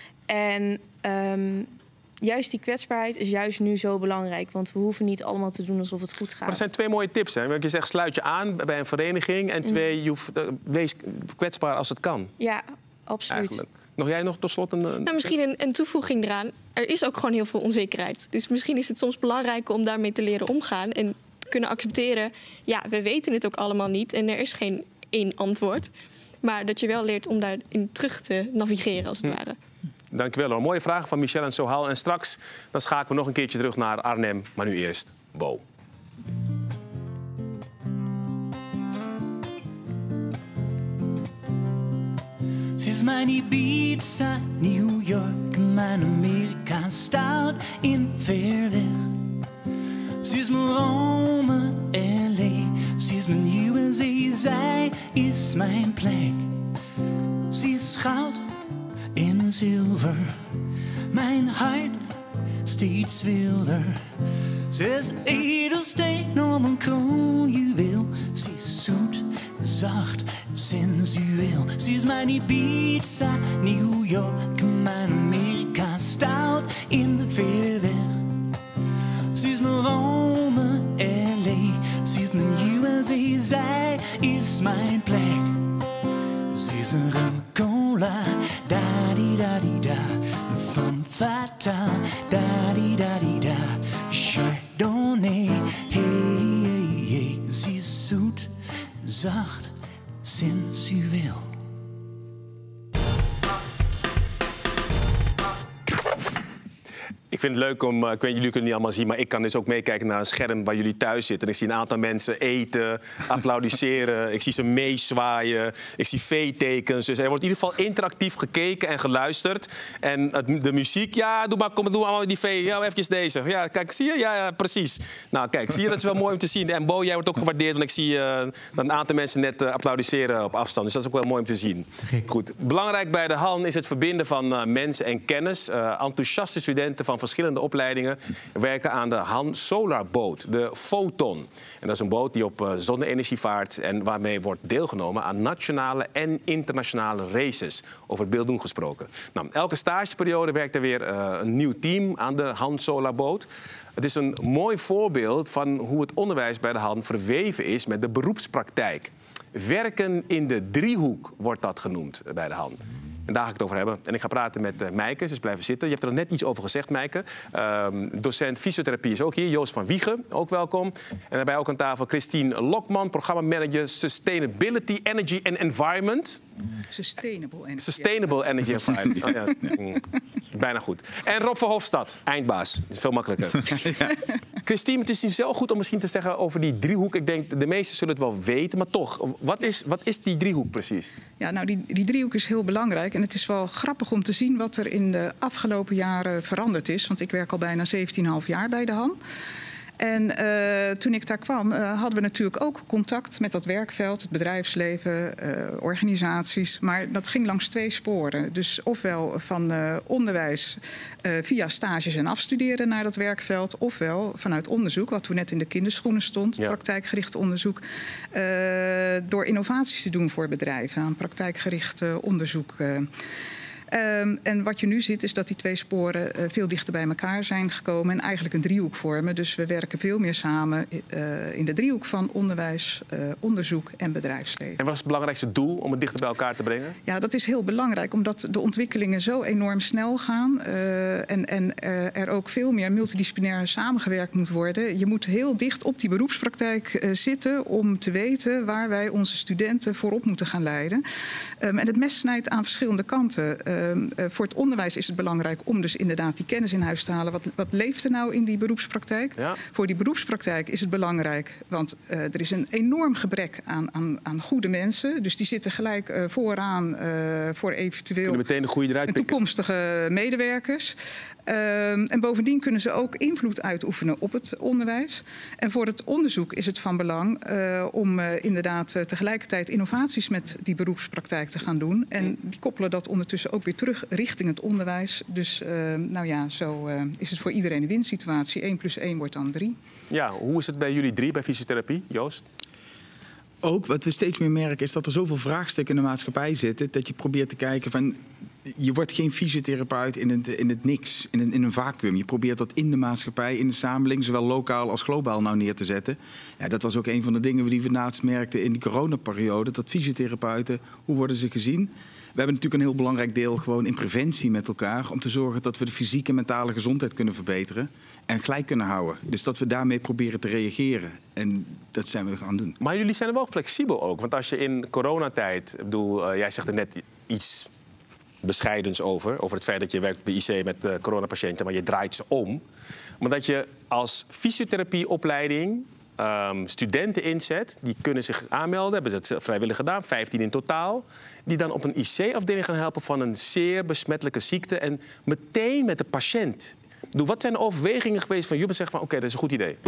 En um, juist die kwetsbaarheid is juist nu zo belangrijk. Want we hoeven niet allemaal te doen alsof het goed gaat. Maar er zijn twee mooie tips. Hè? Want je zegt, sluit je aan bij een vereniging. En twee, je hoeft, uh, wees kwetsbaar als het kan. Ja, absoluut. Eigenlijk. Nog jij nog tot slot een... Nou, misschien een, een toevoeging eraan. Er is ook gewoon heel veel onzekerheid. Dus misschien is het soms belangrijk om daarmee te leren omgaan. En te kunnen accepteren, ja, we weten het ook allemaal niet. En er is geen één antwoord. Maar dat je wel leert om daarin terug te navigeren, als het hm. ware. Dank je wel. Hoor. Mooie vragen van Michelle en Sohaal. En straks dan schakelen we nog een keertje terug naar Arnhem. Maar nu eerst Bo. Het is mijn Ibiza, New York, mijn Amerika staat in ver weg. Ze is mijn Rome, L A, ze is mijn U S A, zij is mijn plek. Ze is goud en zilver, mijn hart steeds wilder. Ze is edelsteen om een kroonjuweel. Ze is zoet, zacht, sensueel. Ze is mijn Ibiza, New York, mijn Amerika staat in ver weg. Ze is mijn Rome, L A, ze is mijn U S A, zij is mijn plek. Ze is een rum cola, da di da di da, femme fatale, da di da di da, Chardonnay, hey, hey, hey, ze is zoet, zacht, sensueel. Ik vind het leuk om, ik weet, jullie kunnen het niet allemaal zien, maar ik kan dus ook meekijken naar een scherm waar jullie thuis zitten. En ik zie een aantal mensen eten, applaudisseren, ik zie ze meezwaaien, ik zie V-tekens. Dus er wordt in ieder geval interactief gekeken en geluisterd. En het, de muziek, ja, doe maar, kom, doe maar die V, ja, even deze. Ja, kijk, zie je? Ja, ja, precies. Nou, kijk, zie je, dat is wel mooi om te zien. En Bo, jij wordt ook gewaardeerd, want ik zie uh, dat een aantal mensen net uh, applaudisseren op afstand. Dus dat is ook wel mooi om te zien. Goed, belangrijk bij de Han is het verbinden van uh, mensen en kennis. Uh, enthousiaste studenten van verschillende opleidingen werken aan de Han Solar Boot, de Photon. En dat is een boot die op uh, zonne-energie vaart en waarmee wordt deelgenomen aan nationale en internationale races. Over het beelddoen gesproken. Nou, elke stageperiode werkt er weer uh, een nieuw team aan de Han Solar Boot. Het is een mooi voorbeeld van hoe het onderwijs bij de Han verweven is met de beroepspraktijk. Werken in de driehoek wordt dat genoemd bij de Han. En daar ga ik het over hebben. En ik ga praten met uh, Meike, dus blijven zitten. Je hebt er net iets over gezegd, Meike. Um, docent fysiotherapie is ook hier. Joost van Wiegen, ook welkom. En daarbij ook aan tafel Christine Lokman, programmamanager Sustainability, Energy and Environment. Sustainable Energy. Sustainable Energy and Environment. Oh, ja. mm, bijna goed. En Rob Verhofstadt, eindbaas. Dat is veel makkelijker. Ja. Christine, het is wel goed om misschien te zeggen over die driehoek. Ik denk, de meesten zullen het wel weten, maar toch. Wat is, wat is die driehoek precies? Ja, nou, die, die driehoek is heel belangrijk. En het is wel grappig om te zien wat er in de afgelopen jaren veranderd is. Want ik werk al bijna zeventien komma vijf jaar bij de Han. En uh, toen ik daar kwam, uh, hadden we natuurlijk ook contact met dat werkveld, het bedrijfsleven, uh, organisaties. Maar dat ging langs twee sporen. Dus ofwel van uh, onderwijs uh, via stages en afstuderen naar dat werkveld, ofwel vanuit onderzoek, wat toen net in de kinderschoenen stond, ja. praktijkgericht onderzoek, uh, door innovaties te doen voor bedrijven aan praktijkgericht uh, onderzoek. Uh. Um, en wat je nu ziet is dat die twee sporen uh, veel dichter bij elkaar zijn gekomen en eigenlijk een driehoek vormen. Dus we werken veel meer samen uh, in de driehoek van onderwijs, uh, onderzoek en bedrijfsleven. En wat is het belangrijkste doel om het dichter bij elkaar te brengen? Ja, dat is heel belangrijk omdat de ontwikkelingen zo enorm snel gaan uh, en, en uh, er ook veel meer multidisciplinair samengewerkt moet worden. Je moet heel dicht op die beroepspraktijk uh, zitten om te weten waar wij onze studenten voorop moeten gaan leiden. Um, en het mes snijdt aan verschillende kanten. Uh, Uh, voor het onderwijs is het belangrijk om dus inderdaad die kennis in huis te halen. Wat, wat leeft er nou in die beroepspraktijk? Ja. Voor die beroepspraktijk is het belangrijk, want uh, er is een enorm gebrek aan, aan, aan goede mensen. Dus die zitten gelijk uh, vooraan uh, voor eventueel meteen de goede eruit pikken. Toekomstige medewerkers. Uh, en bovendien kunnen ze ook invloed uitoefenen op het onderwijs. En voor het onderzoek is het van belang uh, om uh, inderdaad uh, tegelijkertijd innovaties met die beroepspraktijk te gaan doen. En die koppelen dat ondertussen ook weer terug richting het onderwijs. Dus uh, nou ja, zo uh, is het voor iedereen een winsituatie. één plus één wordt dan drie. Ja, hoe is het bij jullie drie, bij fysiotherapie, Joost? Ook, wat we steeds meer merken, is dat er zoveel vraagstukken in de maatschappij zitten, dat je probeert te kijken van, je wordt geen fysiotherapeut in het, in het niks, in een, in een vacuüm. Je probeert dat in de maatschappij, in de samenleving, zowel lokaal als globaal nou neer te zetten. Ja, dat was ook een van de dingen die we naast merkten in die coronaperiode, dat fysiotherapeuten, hoe worden ze gezien? We hebben natuurlijk een heel belangrijk deel gewoon in preventie met elkaar, om te zorgen dat we de fysieke en mentale gezondheid kunnen verbeteren en gelijk kunnen houden. Dus dat we daarmee proberen te reageren. En dat zijn we gaan doen. Maar jullie zijn er wel flexibel ook. Want als je in coronatijd, ik bedoel, uh, jij zegt er net iets bescheidens over, over het feit dat je werkt bij I C met uh, coronapatiënten, maar je draait ze om. Maar dat je als fysiotherapieopleiding Um, studenten inzet, die kunnen zich aanmelden, hebben dat vrijwillig gedaan, vijftien in totaal, die dan op een I C-afdeling gaan helpen van een zeer besmettelijke ziekte en meteen met de patiënt. Bedoel, wat zijn de overwegingen geweest van jullie zeggen van oké, okay, dat is een goed idee?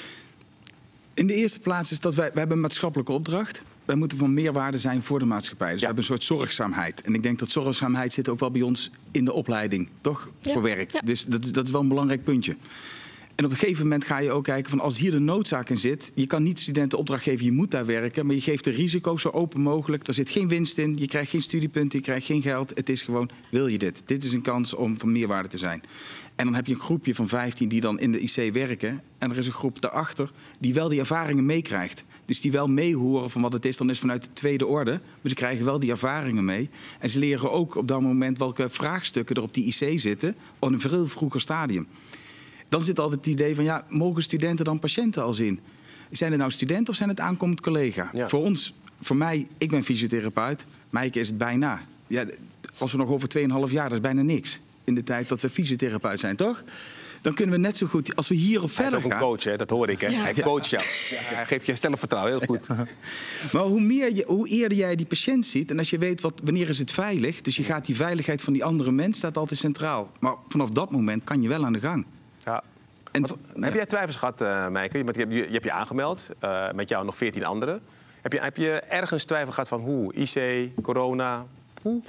In de eerste plaats is dat wij, wij hebben een maatschappelijke opdracht. Wij moeten van meerwaarde zijn voor de maatschappij. Dus ja. we hebben een soort zorgzaamheid. En ik denk dat zorgzaamheid zit ook wel bij ons in de opleiding, toch? Ja. Voor werk. Ja. Dus dat is, dat is wel een belangrijk puntje. En op een gegeven moment ga je ook kijken van als hier de noodzaak in zit. Je kan niet studenten opdracht geven, je moet daar werken. Maar je geeft de risico's zo open mogelijk. Er zit geen winst in, je krijgt geen studiepunten, je krijgt geen geld. Het is gewoon, wil je dit? Dit is een kans om van meerwaarde te zijn. En dan heb je een groepje van vijftien die dan in de I C werken. En er is een groep daarachter die wel die ervaringen meekrijgt. Dus die wel meehoren van wat het is. Dan is vanuit de tweede orde. Maar ze krijgen wel die ervaringen mee. En ze leren ook op dat moment welke vraagstukken er op die I C zitten. Op een veel vroeger stadium. Dan zit altijd het idee van, ja, mogen studenten dan patiënten al zien? Zijn het nou studenten of zijn het aankomend collega? Ja. Voor ons, voor mij, ik ben fysiotherapeut. Maaike is het bijna. Ja, als we nog over tweeënhalf jaar, dat is bijna niks. In de tijd dat we fysiotherapeut zijn, toch? Dan kunnen we net zo goed, als we hierop verder gaan... Hij is ook een coach, hè? Dat hoor ik, hè? Ja. Hij coacht jou. Ja. Hij geeft je zelfvertrouwen, heel goed. Maar hoe, meer je, hoe eerder jij die patiënt ziet... en als je weet wat, wanneer is het veilig... dus je gaat die veiligheid van die andere mens staat altijd centraal. Maar vanaf dat moment kan je wel aan de gang. Ja. En, Wat, ja. Heb jij twijfels gehad, uh, Maaike? Je, je, je hebt je aangemeld, uh, met jou nog veertien anderen. Heb je, heb je ergens twijfel gehad van hoe? I C, corona, hoe?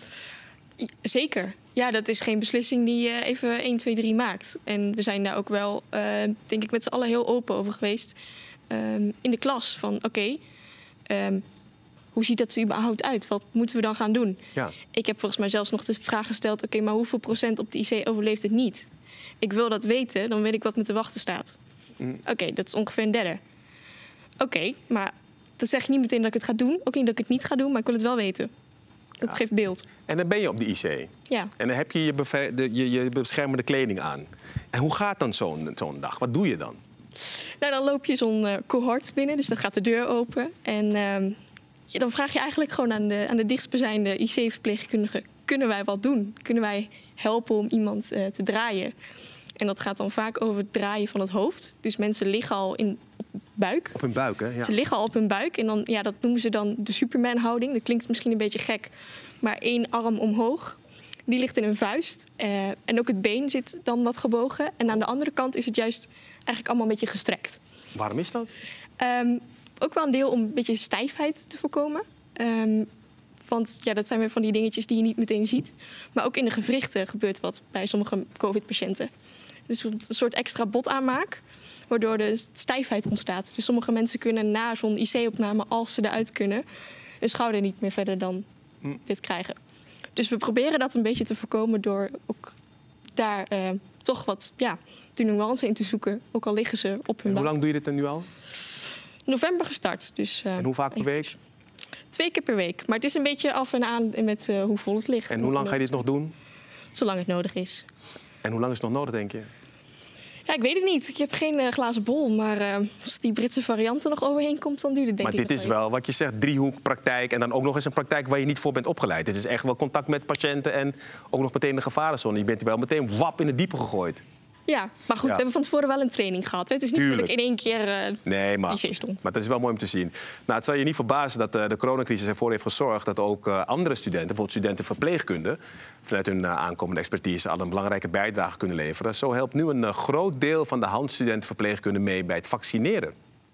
Zeker. Ja, dat is geen beslissing die je even één, twee, drie maakt. En we zijn daar ook wel, uh, denk ik, met z'n allen heel open over geweest. Um, in de klas van, oké, okay, um, hoe ziet dat er überhaupt uit? Wat moeten we dan gaan doen? Ja. Ik heb volgens mij zelfs nog de vraag gesteld... oké, okay, maar hoeveel procent op de I C overleeft het niet? Ik wil dat weten, dan weet ik wat me te wachten staat. Mm. Oké, okay, dat is ongeveer een derde. Oké, okay, maar dat zeg ik niet meteen dat ik het ga doen. Ook niet dat ik het niet ga doen, maar ik wil het wel weten. Dat ja. geeft beeld. En dan ben je op de I C. Ja. En dan heb je je, bever- de, je, je beschermende kleding aan. En hoe gaat dan zo'n, zo'n dag? Wat doe je dan? Nou, dan loop je zo'n uh, cohort binnen, dus dan gaat de deur open. En uh, ja, dan vraag je eigenlijk gewoon aan de, aan de dichtstbijzijnde I C-verpleegkundige... kunnen wij wat doen? Kunnen wij helpen om iemand uh, te draaien? En dat gaat dan vaak over het draaien van het hoofd. Dus mensen liggen al in, op buik. Op hun buik, hè? Ja. Ze liggen al op hun buik. En dan, ja, dat noemen ze dan de Superman-houding. Dat klinkt misschien een beetje gek. Maar één arm omhoog. Die ligt in een vuist. Uh, en ook het been zit dan wat gebogen. En aan de andere kant is het juist eigenlijk allemaal een beetje gestrekt. Waarom is dat? Um, ook wel een deel om een beetje stijfheid te voorkomen. Um, Want ja, dat zijn weer van die dingetjes die je niet meteen ziet. Maar ook in de gewrichten gebeurt wat bij sommige COVID-patiënten. Dus een soort extra botaanmaak, waardoor de stijfheid ontstaat. Dus sommige mensen kunnen na zo'n I C-opname, als ze eruit kunnen... hun schouder niet meer verder dan mm. dit krijgen. Dus we proberen dat een beetje te voorkomen door ook daar uh, toch wat ja, de nuance in te zoeken. Ook al liggen ze op hun en hoe lang doe je dit dan nu al? November gestart. Dus, uh, en hoe vaak per week? Twee keer per week. Maar het is een beetje af en aan met uh, hoe vol het ligt. En hoe lang ga je dit nog doen? Zolang het nodig is. En hoe lang is het nog nodig, denk je? Ja, ik weet het niet. Ik heb geen uh, glazen bol. Maar uh, als die Britse variant er nog overheen komt, dan duurt het denk maar ik dit is wel, even. Wat je zegt, driehoekpraktijk... en dan ook nog eens een praktijk waar je niet voor bent opgeleid. Dit is echt wel contact met patiënten en ook nog meteen de gevarenzone. Je bent wel meteen wap in het diepe gegooid. Ja, maar goed, ja. we hebben van tevoren wel een training gehad. Hè? Het is niet Tuurlijk. dat ik in één keer uh, nee, maar, I C stond. Maar dat is wel mooi om te zien. Nou, het zal je niet verbazen dat uh, de coronacrisis ervoor heeft gezorgd... dat ook uh, andere studenten, bijvoorbeeld studenten verpleegkunde... vanuit hun uh, aankomende expertise al een belangrijke bijdrage kunnen leveren. Zo helpt nu een uh, groot deel van de handstudenten verpleegkunde mee bij het vaccineren.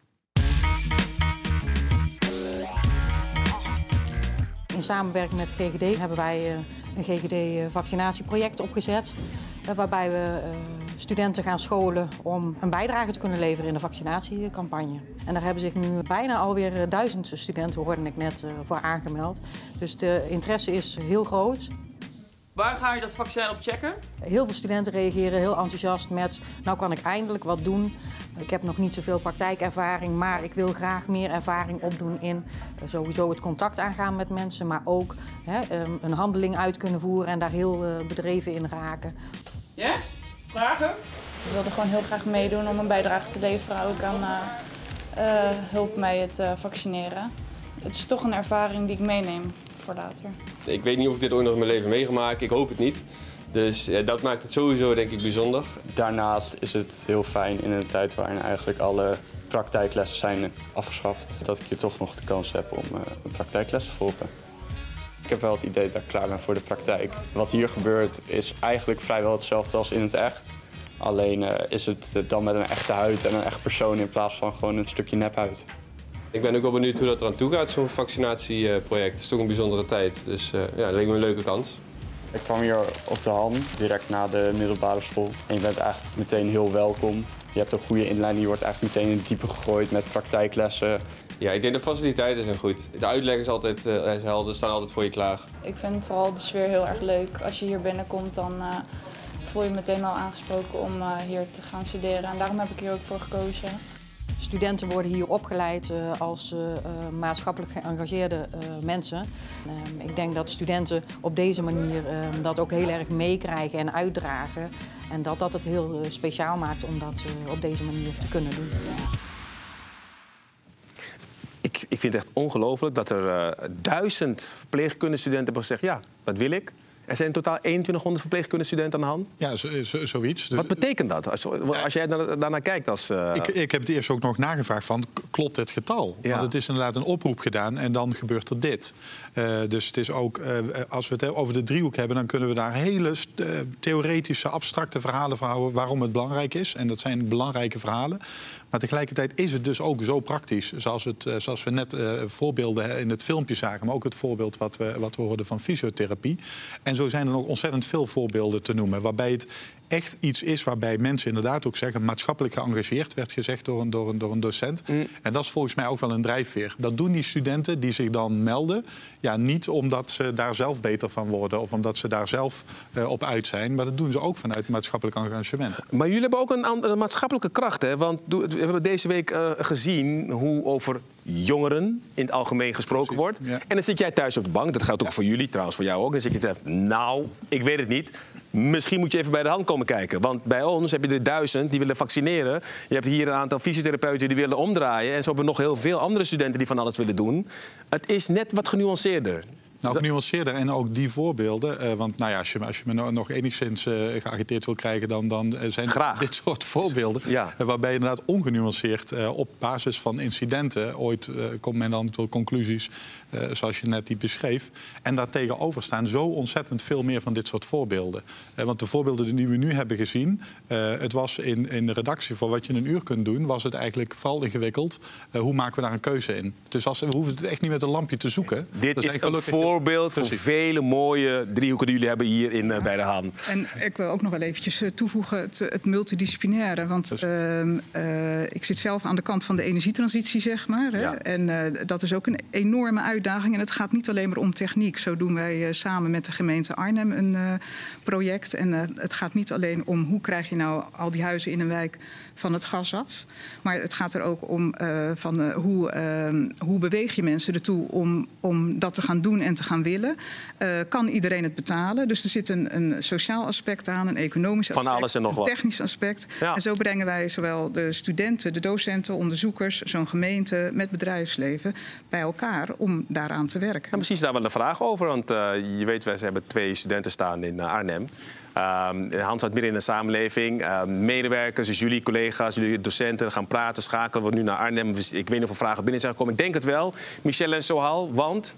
In samenwerking met G G D hebben wij uh, een G G D-vaccinatieproject opgezet... waarbij we uh, studenten gaan scholen om een bijdrage te kunnen leveren in de vaccinatiecampagne. En daar hebben zich nu bijna alweer duizend studenten, hoorde ik net, uh, voor aangemeld. Dus de interesse is heel groot. Waar ga je dat vaccin op checken? Heel veel studenten reageren heel enthousiast met... nou kan ik eindelijk wat doen. Ik heb nog niet zoveel praktijkervaring... maar ik wil graag meer ervaring opdoen in uh, sowieso het contact aangaan met mensen... maar ook hè, um, een handeling uit kunnen voeren en daar heel uh, bedreven in raken. Ja? Vragen? Ik wilde gewoon heel graag meedoen om een bijdrage te leveren... ook aan uh, uh, hulp bij het uh, vaccineren. Het is toch een ervaring die ik meeneem voor later. Ik weet niet of ik dit ooit nog in mijn leven meegemaak. Ik hoop het niet. Dus ja, dat maakt het sowieso denk ik bijzonder. Daarnaast is het heel fijn in een tijd waarin eigenlijk alle praktijklessen zijn afgeschaft. Dat ik hier toch nog de kans heb om uh, een praktijkles te volgen. Ik heb wel het idee dat ik klaar ben voor de praktijk. Wat hier gebeurt is eigenlijk vrijwel hetzelfde als in het echt. Alleen uh, is het dan met een echte huid en een echt persoon in plaats van gewoon een stukje nephuid. Ik ben ook wel benieuwd hoe dat eraan toe gaat, zo'n vaccinatieproject. Het is toch een bijzondere tijd, dus uh, ja, dat leek me een leuke kans. Ik kwam hier op de Han, direct na de middelbare school. En je bent eigenlijk meteen heel welkom. Je hebt een goede inleiding, je wordt eigenlijk meteen in het diepe gegooid met praktijklessen. Ja, ik denk de faciliteiten zijn goed. De uitleg is altijd uh, is helder, staan altijd voor je klaar. Ik vind vooral de sfeer heel erg leuk. Als je hier binnenkomt, dan uh, voel je meteen al aangesproken om uh, hier te gaan studeren. En daarom heb ik hier ook voor gekozen. Studenten worden hier opgeleid uh, als uh, maatschappelijk geëngageerde uh, mensen. Uh, ik denk dat studenten op deze manier uh, dat ook heel erg meekrijgen en uitdragen. En dat dat het heel uh, speciaal maakt om dat uh, op deze manier te kunnen doen. Ik, ik vind het echt ongelooflijk dat er uh, duizend verpleegkundestudenten hebben gezegd... ja, dat wil ik. Er zijn in totaal eenentwintighonderd verpleegkundestudenten aan de hand. Ja, zo, zo, zoiets. Wat betekent dat? Als, als jij daarnaar kijkt als... Uh... Ik, ik heb het eerst ook nog nagevraagd van, klopt het getal? Ja. Want het is inderdaad een oproep gedaan en dan gebeurt er dit. Uh, dus het is ook, uh, als we het over de driehoek hebben... dan kunnen we daar hele uh, theoretische, abstracte verhalen voor houden... waarom het belangrijk is. En dat zijn belangrijke verhalen. Maar tegelijkertijd is het dus ook zo praktisch. Zoals, het, uh, zoals we net uh, voorbeelden in het filmpje zagen... maar ook het voorbeeld wat we, wat we hoorden van fysiotherapie. En zo zijn er nog ontzettend veel voorbeelden te noemen... waarbij het echt iets is waarbij mensen inderdaad ook zeggen... maatschappelijk geëngageerd, werd gezegd door een, door een, door een docent. Mm. En dat is volgens mij ook wel een drijfveer. Dat doen die studenten die zich dan melden... ja, niet omdat ze daar zelf beter van worden... of omdat ze daar zelf uh, op uit zijn... maar dat doen ze ook vanuit maatschappelijk engagement. Maar jullie hebben ook een, een maatschappelijke kracht, hè? Want we hebben deze week uh, gezien hoe over jongeren in het algemeen gesproken wordt. Ja. En dan zit jij thuis op de bank, dat geldt ook ja. voor jullie, trouwens voor jou ook. Dan zit je te nou, ik weet het niet... Misschien moet je even bij de hand komen kijken. Want bij ons heb je er duizend die willen vaccineren. Je hebt hier een aantal fysiotherapeuten die willen omdraaien. En zo hebben we nog heel veel andere studenten die van alles willen doen. Het is net wat genuanceerder. Nou, genuanceerder en ook die voorbeelden. Uh, want nou ja, als, je, als je me no, nog enigszins uh, geagiteerd wil krijgen... dan, dan zijn Graag. dit soort voorbeelden. Ja. Uh, waarbij je inderdaad ongenuanceerd uh, op basis van incidenten... ooit uh, komt men dan tot conclusies uh, zoals je net die beschreef. En daartegenover staan zo ontzettend veel meer van dit soort voorbeelden. Uh, want de voorbeelden die we nu hebben gezien... Uh, het was in, in de redactie voor wat je in een uur kunt doen... was het eigenlijk vooral ingewikkeld. Uh, hoe maken we daar een keuze in? Dus als, we hoeven het echt niet met een lampje te zoeken. Dit is een voor voorbeeld voor vele mooie driehoeken die jullie hebben hier in, uh, bij de Haan. En ik wil ook nog wel eventjes uh, toevoegen het, het multidisciplinaire. Want uh, uh, ik zit zelf aan de kant van de energietransitie, zeg maar. Hè? Ja. En uh, dat is ook een enorme uitdaging. En het gaat niet alleen maar om techniek. Zo doen wij uh, samen met de gemeente Arnhem een uh, project. En uh, het gaat niet alleen om hoe krijg je nou al die huizen in een wijk van het gas af. Maar het gaat er ook om uh, van, uh, hoe, uh, hoe beweeg je mensen ertoe om, om dat te gaan doen en te gaan willen. Uh, kan iedereen het betalen? Dus er zit een, een sociaal aspect aan, een economisch aspect, van alles en nog een wat. technisch aspect. Ja. En zo brengen wij zowel de studenten, de docenten, onderzoekers, zo'n gemeente met bedrijfsleven bij elkaar om daaraan te werken. En precies daar wel een vraag over, want uh, je weet, wij hebben twee studenten staan in uh, Arnhem. Uh, Hans staat midden in de samenleving. Uh, medewerkers, dus jullie collega's, jullie docenten gaan praten, schakelen we nu naar Arnhem. Ik weet niet of er vragen binnen zijn gekomen. Ik denk het wel. Michelle en Sohal, want...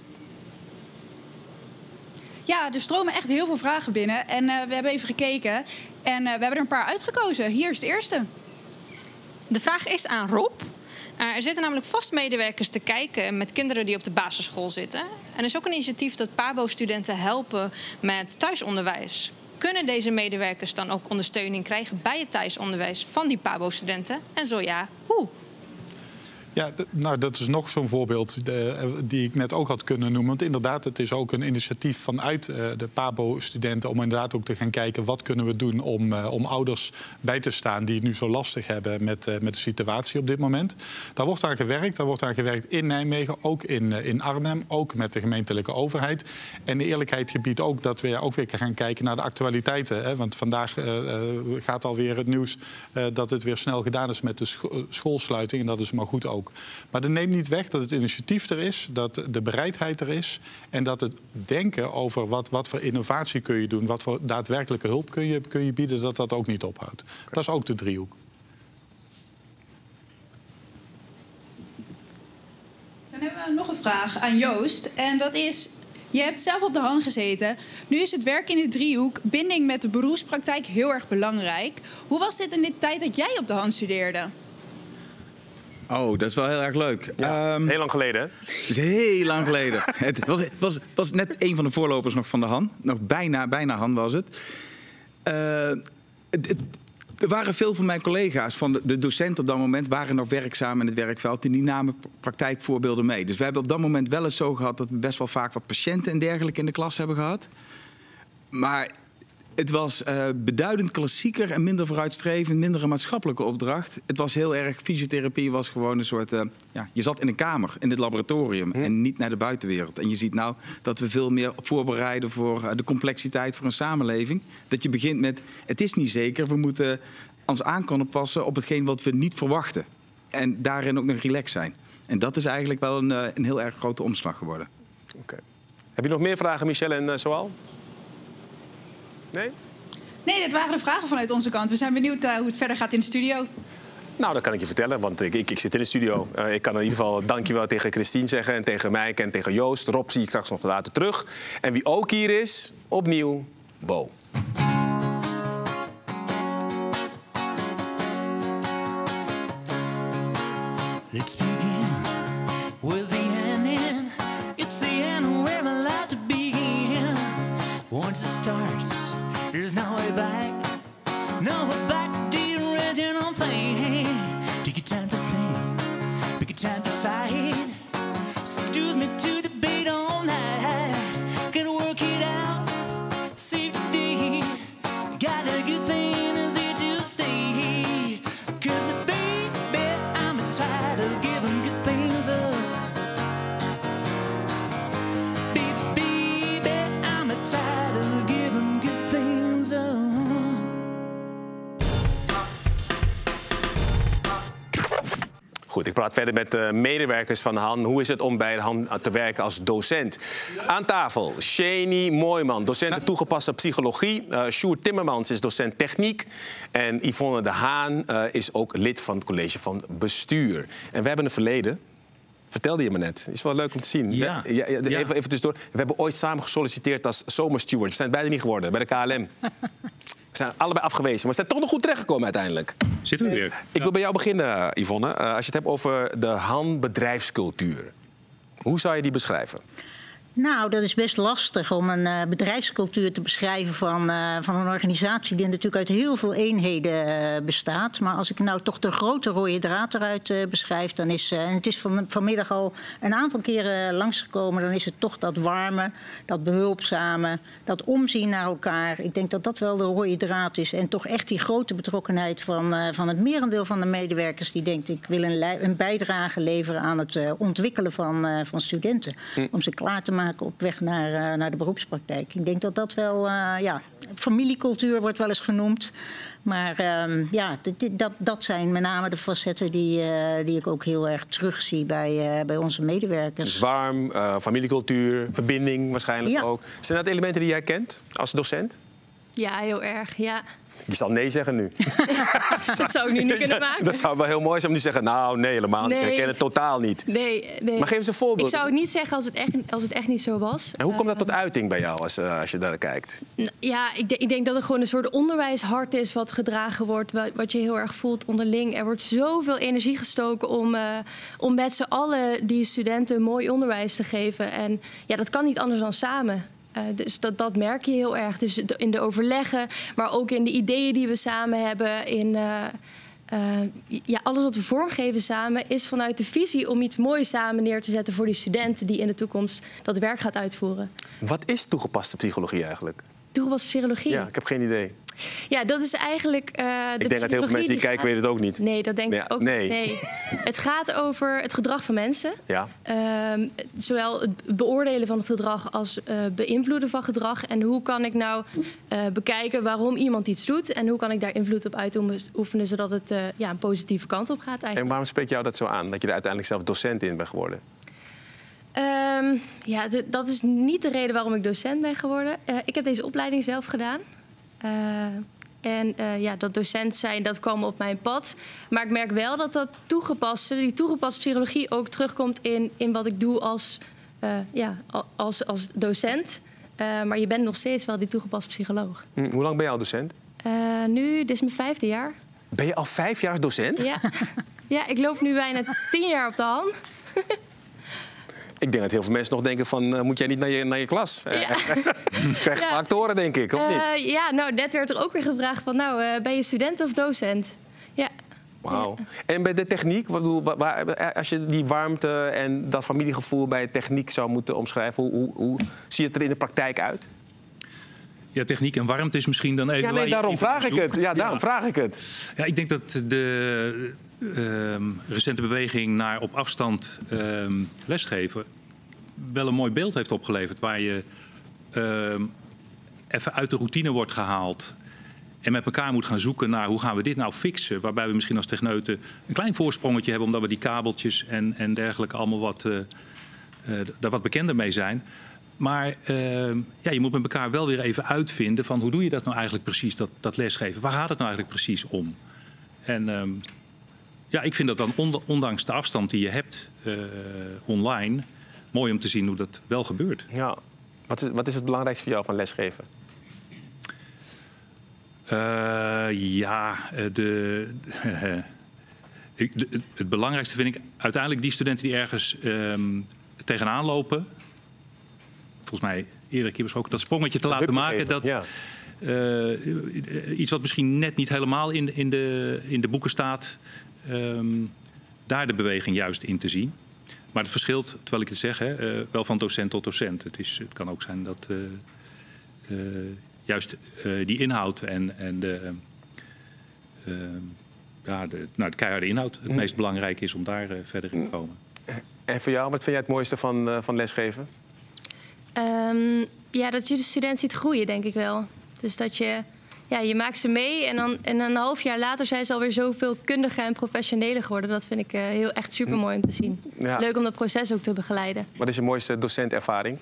Ja, er stromen echt heel veel vragen binnen. En uh, we hebben even gekeken. En uh, we hebben er een paar uitgekozen. Hier is de eerste. De vraag is aan Rob. Uh, er zitten namelijk vast medewerkers te kijken met kinderen die op de basisschool zitten. En er is ook een initiatief dat PABO-studenten helpen met thuisonderwijs. Kunnen deze medewerkers dan ook ondersteuning krijgen bij het thuisonderwijs van die PABO-studenten? En zo ja, hoe? Ja, nou, dat is nog zo'n voorbeeld de, die ik net ook had kunnen noemen. Want inderdaad, het is ook een initiatief vanuit uh, de PABO-studenten... om inderdaad ook te gaan kijken wat kunnen we doen om, uh, om ouders bij te staan... die het nu zo lastig hebben met, uh, met de situatie op dit moment. Daar wordt aan gewerkt. Daar wordt aan gewerkt in Nijmegen, ook in, uh, in Arnhem... ook met de gemeentelijke overheid. En de eerlijkheid gebiedt ook dat we ook weer gaan kijken naar de actualiteiten. Hè? Want vandaag uh, uh, gaat alweer het nieuws uh, dat het weer snel gedaan is met de scho- schoolsluiting. En dat is maar goed ook. Maar dat neemt niet weg dat het initiatief er is, dat de bereidheid er is... en dat het denken over wat, wat voor innovatie kun je doen... wat voor daadwerkelijke hulp kun je, kun je bieden, dat dat ook niet ophoudt. Okay. Dat is ook de driehoek. Dan hebben we nog een vraag aan Joost. En dat is... Je hebt zelf op de hand gezeten. Nu is het werk in de driehoek, binding met de beroepspraktijk, heel erg belangrijk. Hoe was dit in de tijd dat jij op de hand studeerde? Oh, dat is wel heel erg leuk. Ja, um, heel lang geleden, hè? Het is heel lang geleden. Het was, was, was net een van de voorlopers nog van de Han. Nog bijna, bijna Han was het. Uh, het, het er waren veel van mijn collega's, van de, de docenten op dat moment, waren nog werkzaam in het werkveld. En die namen praktijkvoorbeelden mee. Dus we hebben op dat moment wel eens zo gehad dat we best wel vaak wat patiënten en dergelijke in de klas hebben gehad. Maar het was uh, beduidend klassieker en minder vooruitstrevend, minder een maatschappelijke opdracht. Het was heel erg, fysiotherapie was gewoon een soort... Uh, ja, je zat in een kamer, in het laboratorium hm. en niet naar de buitenwereld. En je ziet nou dat we veel meer voorbereiden voor uh, de complexiteit voor een samenleving. Dat je begint met, het is niet zeker, we moeten ons aan kunnen passen op hetgeen wat we niet verwachten. En daarin ook nog relaxed zijn. En dat is eigenlijk wel een, uh, een heel erg grote omslag geworden. Okay. Heb je nog meer vragen, Michelle en uh, Zoal? Nee? Nee, dit waren de vragen vanuit onze kant. We zijn benieuwd uh, hoe het verder gaat in de studio. Nou, dat kan ik je vertellen, want ik, ik, ik zit in de studio. Uh, ik kan in ieder geval dankjewel tegen Christine zeggen en tegen Mijke en tegen Joost. Rob zie ik straks nog later terug. En wie ook hier is, opnieuw, Bo. Let's begin with the end in. It's the end where we like to begin. Once it starts, there's no way back. No way back to the original thing. Take your time to think, take your time to fight. Seduce me to the beat all night. Gonna work it out, see the day. Got a good thing is here to stay. Cause baby, I'm tired of giving good things up. Baby, baby, I'm tired of giving good things up. Goed, ik praat verder met de medewerkers van de H A N. Hoe is het om bij de H A N te werken als docent? Aan tafel, Shani Mooijman, docent toegepaste psychologie. Uh, Sjoerd Timmermans is docent techniek. En Yvonne de Haan uh, is ook lid van het college van bestuur. En we hebben een verleden. Vertelde je me net. Is wel leuk om te zien. Ja. Ja, ja, even, even tussendoor. We hebben ooit samen gesolliciteerd als zomersteward. We zijn het beide niet geworden bij de K L M. We zijn allebei afgewezen, maar we zijn toch nog goed terechtgekomen uiteindelijk. Zitten we weer. Ik wil bij jou beginnen, Yvonne. Uh, als je het hebt over de H A N bedrijfscultuur. Hoe zou je die beschrijven? Nou, dat is best lastig om een uh, bedrijfscultuur te beschrijven van, uh, van een organisatie die natuurlijk uit heel veel eenheden uh, bestaat. Maar als ik nou toch de grote rode draad eruit uh, beschrijf, dan is, uh, en het is van, vanmiddag al een aantal keren langsgekomen, dan is het toch dat warme, dat behulpzame, dat omzien naar elkaar. Ik denk dat dat wel de rode draad is. En toch echt die grote betrokkenheid van, uh, van het merendeel van de medewerkers die denkt, ik wil een, een bijdrage leveren aan het uh, ontwikkelen van, uh, van studenten. Hm. Om ze klaar te maken op weg naar, uh, naar de beroepspraktijk. Ik denk dat dat wel, uh, ja, familiecultuur wordt wel eens genoemd. Maar uh, ja, dat, dat zijn met name de facetten die, uh, die ik ook heel erg terugzie bij, uh, bij onze medewerkers. Dus warm, uh, familiecultuur, verbinding waarschijnlijk ja. ook. Zijn dat elementen die jij kent als docent? Ja, heel erg, ja. Je zal nee zeggen nu. Dat zou ik nu niet kunnen maken. Dat zou wel heel mooi zijn om te zeggen, nou nee, helemaal niet. Nee. Ik ken het totaal niet. Nee, nee. Maar geef eens een voorbeeld. Ik zou het niet zeggen als het echt, als het echt niet zo was. En hoe komt dat tot uiting bij jou als, uh, als je daar kijkt? Ja, ik, de, ik denk dat het gewoon een soort onderwijshart is wat gedragen wordt. Wat, wat je heel erg voelt onderling. Er wordt zoveel energie gestoken om, uh, om met z'n allen die studenten een mooi onderwijs te geven. En ja, dat kan niet anders dan samen. Uh, dus dat, dat merk je heel erg. Dus in de overleggen, maar ook in de ideeën die we samen hebben. In uh, uh, ja, alles wat we vormgeven samen is vanuit de visie om iets moois samen neer te zetten voor die studenten die in de toekomst dat werk gaat uitvoeren. Wat is toegepaste psychologie eigenlijk? Toegepaste psychologie? Ja, ik heb geen idee. Ja, dat is eigenlijk uh, de Ik denk dat heel veel mensen die kijken weten het ook niet. Nee, dat denk ik ook nee. niet. Nee. Het gaat over het gedrag van mensen. Ja. Uh, zowel het beoordelen van het gedrag als uh, beïnvloeden van gedrag. En hoe kan ik nou uh, bekijken waarom iemand iets doet... en hoe kan ik daar invloed op uitoefenen... zodat het uh, ja, een positieve kant op gaat eigenlijk. En waarom spreekt jou dat zo aan? Dat je er uiteindelijk zelf docent in bent geworden? Um, ja, de, dat is niet de reden waarom ik docent ben geworden. Uh, ik heb deze opleiding zelf gedaan. Uh, en uh, ja, dat docent zijn, dat kwam op mijn pad. Maar ik merk wel dat dat toegepaste, die toegepaste psychologie ook terugkomt in, in wat ik doe als, uh, ja, als, als docent. Uh, maar je bent nog steeds wel die toegepaste psycholoog. Hm, hoe lang ben je al docent? Uh, nu, dit is mijn vijfde jaar. Ben je al vijf jaar docent? Ja, ja ik loop nu bijna tien jaar op de hand. Ik denk dat heel veel mensen nog denken van, uh, moet jij niet naar je, naar je klas? Ja. Krijg je vaak te horen, denk ik, of niet? Uh, ja, nou, net werd er ook weer gevraagd van, nou, uh, ben je student of docent? Ja. Wauw. Ja. En bij de techniek, wat bedoel, waar, als je die warmte en dat familiegevoel bij techniek zou moeten omschrijven, hoe, hoe, hoe ziet het er in de praktijk uit? Ja, techniek en warmte is misschien dan even... Ja, nee, daarom vraag ik het. Ja, daarom ja. vraag ik het. Ja, ik denk dat de uh, recente beweging naar op afstand uh, lesgeven wel een mooi beeld heeft opgeleverd, waar je uh, even uit de routine wordt gehaald en met elkaar moet gaan zoeken naar hoe gaan we dit nou fixen. Waarbij we misschien als techneuten een klein voorsprongetje hebben, omdat we die kabeltjes en, en dergelijke allemaal wat, uh, uh, daar wat bekender mee zijn. Maar uh, ja, je moet met elkaar wel weer even uitvinden van hoe doe je dat nou eigenlijk precies, dat, dat lesgeven. Waar gaat het nou eigenlijk precies om? En um, ja, ik vind dat dan ondanks de afstand die je hebt uh, online mooi om te zien hoe dat wel gebeurt. Ja. Wat is, wat is het belangrijkste voor jou van lesgeven? Uh, ja, de, uh, ik, de, het belangrijkste vind ik uiteindelijk die studenten die ergens um, tegenaan lopen. Volgens mij eerder keer besproken, dat sprongetje te laten maken. Dat, ja. uh, iets wat misschien net niet helemaal in, in, de, in de boeken staat. Um, daar de beweging juist in te zien. Maar het verschilt, terwijl ik het zeg, hè, uh, wel van docent tot docent. Het, is, het kan ook zijn dat uh, uh, juist uh, die inhoud en, en de, uh, ja, de, nou, de keiharde inhoud het mm. meest belangrijk is om daar uh, verder in te komen. En voor jou, wat vind jij het mooiste van, uh, van lesgeven? Um, ja, dat je de student ziet groeien, denk ik wel. Dus dat je, ja, je maakt ze mee en dan en een half jaar later zijn ze alweer zoveel kundiger en professioneler geworden. Dat vind ik uh, heel, echt super mooi om te zien. Ja. Leuk om dat proces ook te begeleiden. Wat is je mooiste docentervaring?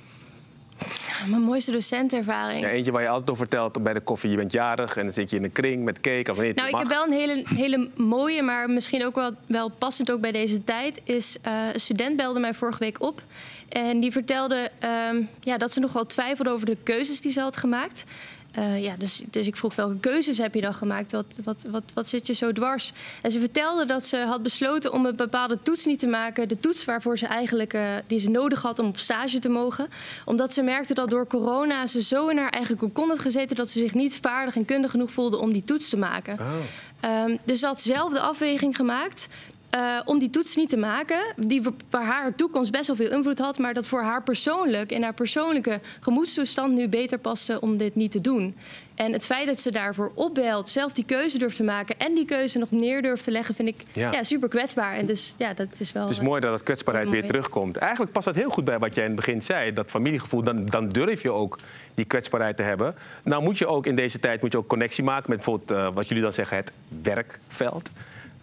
Mijn mooiste docentervaring? Ja, eentje waar je altijd over vertelt bij de koffie. Je bent jarig en dan zit je in een kring met cake. Of wanneer nou, ik mag. heb wel een hele, hele mooie, maar misschien ook wel, wel passend ook bij deze tijd. Is, uh, een student belde mij vorige week op. En die vertelde um, ja, dat ze nogal twijfelde over de keuzes die ze had gemaakt. Uh, ja, dus, dus ik vroeg, welke keuzes heb je dan gemaakt? Wat, wat, wat, wat zit je zo dwars? En ze vertelde dat ze had besloten om een bepaalde toets niet te maken. De toets waarvoor ze eigenlijk, uh, die ze nodig had om op stage te mogen. Omdat ze merkte dat door corona ze zo in haar eigen kokon had gezeten dat ze zich niet vaardig en kundig genoeg voelde om die toets te maken. Oh. Um, dus ze had zelf de afweging gemaakt. Uh, om die toets niet te maken, die waar haar toekomst best wel veel invloed had, maar dat voor haar persoonlijk, in haar persoonlijke gemoedstoestand nu beter paste om dit niet te doen. En het feit dat ze daarvoor opbelt, zelf die keuze durft te maken en die keuze nog neer durft te leggen, vind ik ja. Ja, super kwetsbaar. En dus ja, dat is wel. Het is mooi dat het kwetsbaarheid weer terugkomt. Eigenlijk past dat heel goed bij wat jij in het begin zei, dat familiegevoel. Dan, dan durf je ook die kwetsbaarheid te hebben. Nou moet je ook in deze tijd moet je ook connectie maken met bijvoorbeeld uh, wat jullie dan zeggen het werkveld.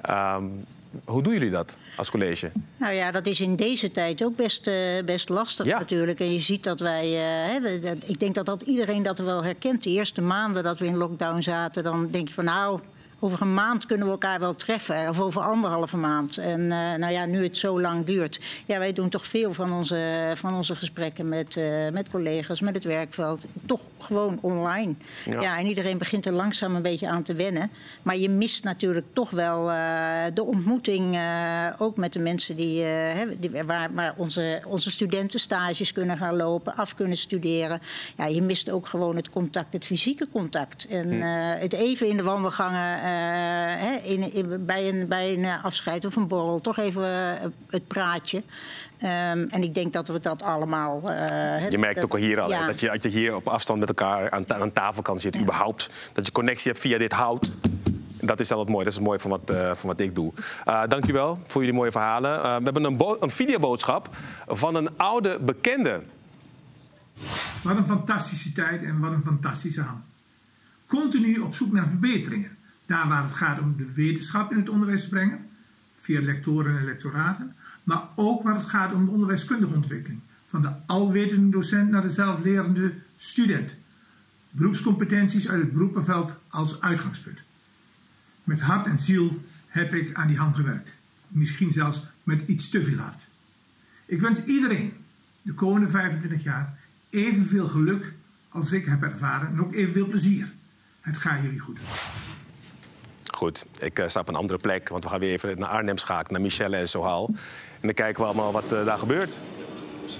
Um, Hoe doen jullie dat als college? Nou ja, dat is in deze tijd ook best, uh, best lastig ja. natuurlijk. En je ziet dat wij... Uh, hè, dat, ik denk dat, dat iedereen dat wel herkent. De eerste maanden dat we in lockdown zaten, dan denk je van nou... over een maand kunnen we elkaar wel treffen. Of over anderhalve maand. En uh, nou ja, nu het zo lang duurt. Ja, wij doen toch veel van onze, van onze gesprekken met, uh, met collega's, met het werkveld. Toch gewoon online. Ja. Ja, en iedereen begint er langzaam een beetje aan te wennen. Maar je mist natuurlijk toch wel uh, de ontmoeting. Uh, ook met de mensen die, uh, die, waar, waar onze, onze studenten stages kunnen gaan lopen. Af kunnen studeren. Ja, je mist ook gewoon het contact, het fysieke contact. En uh, het even in de wandelgangen... Uh, in, in, bij een, bij een afscheid of een borrel, toch even uh, het praatje. Um, en ik denk dat we dat allemaal... Uh, je merkt dat, ook al hier al, ja. dat, je, dat je hier op afstand met elkaar aan, aan tafel kan zitten. Ja. Überhaupt, dat je connectie hebt via dit hout. Dat is al wat mooi. Dat is mooi van wat, uh, van wat ik doe. Uh, dank u wel voor jullie mooie verhalen. Uh, we hebben een, een videoboodschap van een oude bekende. Wat een fantastische tijd en wat een fantastische hand. Continu op zoek naar verbeteringen. Daar waar het gaat om de wetenschap in het onderwijs te brengen, via lectoren en lectoraten, maar ook waar het gaat om de onderwijskundige ontwikkeling, van de alwetende docent naar de zelflerende student. Beroepscompetenties uit het beroepenveld als uitgangspunt. Met hart en ziel heb ik aan die hand gewerkt. Misschien zelfs met iets te veel hart. Ik wens iedereen de komende vijfentwintig jaar evenveel geluk als ik heb ervaren en ook evenveel plezier. Het gaat jullie goed. Goed, ik uh, sta op een andere plek, want we gaan weer even naar Arnhem schakelen, naar Michelle en Sohaal. En dan kijken we allemaal wat uh, daar gebeurt.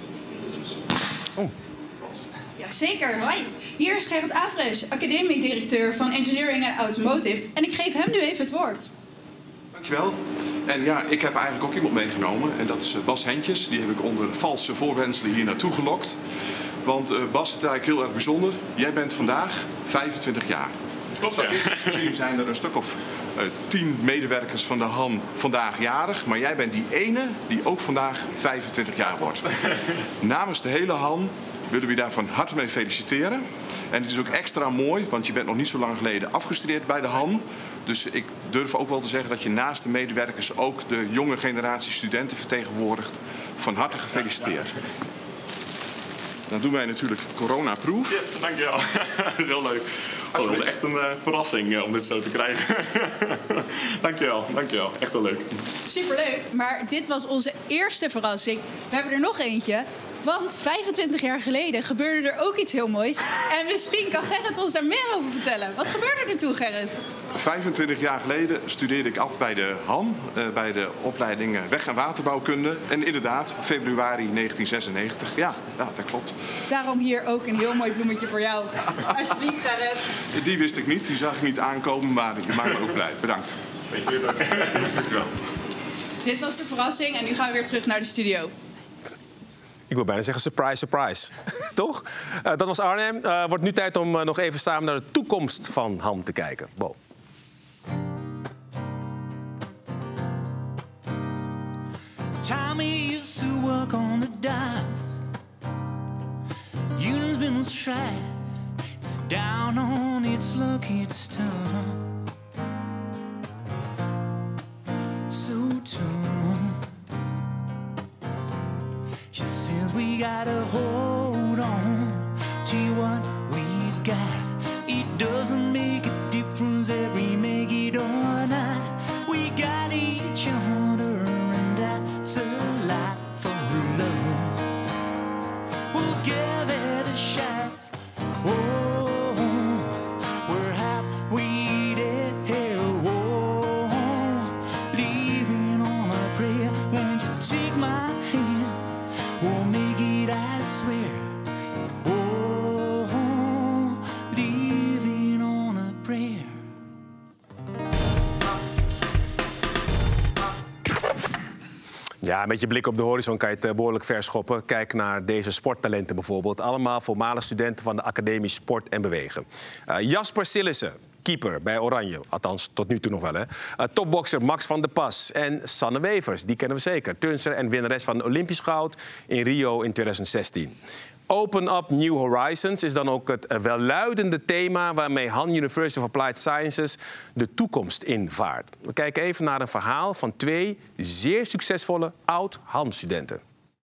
Oh. Jazeker, hoi. Hier is Gerrit Avres, academiedirecteur van Engineering and Automotive. En ik geef hem nu even het woord. Dankjewel. En ja, ik heb eigenlijk ook iemand meegenomen. En dat is Bas Hentjes. Die heb ik onder valse voorwendselen hier naartoe gelokt. Want uh, Bas, het is eigenlijk heel erg bijzonder. Jij bent vandaag vijfentwintig jaar. Klopt, ja. Statistisch gezien zijn er een stuk of uh, tien medewerkers van de H A N vandaag jarig. Maar jij bent die ene die ook vandaag vijfentwintig jaar wordt. Namens de hele H A N willen we je daar van harte mee feliciteren. En het is ook extra mooi, want je bent nog niet zo lang geleden afgestudeerd bij de H A N. Dus ik durf ook wel te zeggen dat je naast de medewerkers ook de jonge generatie studenten vertegenwoordigt. Van harte gefeliciteerd. Dan doen wij natuurlijk corona-proof. Yes, dankjewel. Dat is heel leuk. Oh, dat was echt een uh, verrassing uh, om dit zo te krijgen. dankjewel, dankjewel. Echt heel leuk. Superleuk, maar dit was onze eerste verrassing. We hebben er nog eentje. Want vijfentwintig jaar geleden gebeurde er ook iets heel moois. En misschien kan Gerrit ons daar meer over vertellen. Wat gebeurde er toen, Gerrit? vijfentwintig jaar geleden studeerde ik af bij de H A N, uh, bij de opleiding Weg- en Waterbouwkunde. En inderdaad, februari negentien zesennegentig. Ja, ja, dat klopt. Daarom hier ook een heel mooi bloemetje voor jou. Alsjeblieft, Gerrit. Die wist ik niet, die zag ik niet aankomen, maar je maakt me ook blij. Bedankt. Dankjewel. Dit was de verrassing en nu gaan we weer terug naar de studio. Ik wil bijna zeggen surprise, surprise. Toch? Uh, dat was Arnhem. Uh, wordt nu tijd om uh, nog even samen naar de toekomst van H A M te kijken. Bo. Tommy used to work on the docks. Union's been on strike. It's down on its luck, it's tough. So tough. She says we gotta hold on to what we've got. It doesn't make a difference if we make it or not. We got each other and that's a lot for love. We'll give it a shot. Oh, we're happy there. Oh, leaving on a prayer. Won't you take my hand? We'll make it, I swear. Oh, leaving on a prayer. Ja, met je blik op de horizon kan je het behoorlijk verschoppen. Kijk naar deze sporttalenten bijvoorbeeld. Allemaal voormalig studenten van de Academie Sport en Bewegen. Uh, Jasper Sillissen, keeper bij Oranje. Althans, tot nu toe nog wel, hè. Uh, topbokser Max van der Pas. En Sanne Wevers, die kennen we zeker. Turnster en winnares van Olympisch goud in Rio in twintig zestien. Open Up New Horizons is dan ook het welluidende thema waarmee Han University of Applied Sciences de toekomst invaart. We kijken even naar een verhaal van twee zeer succesvolle oud-H A M-studenten.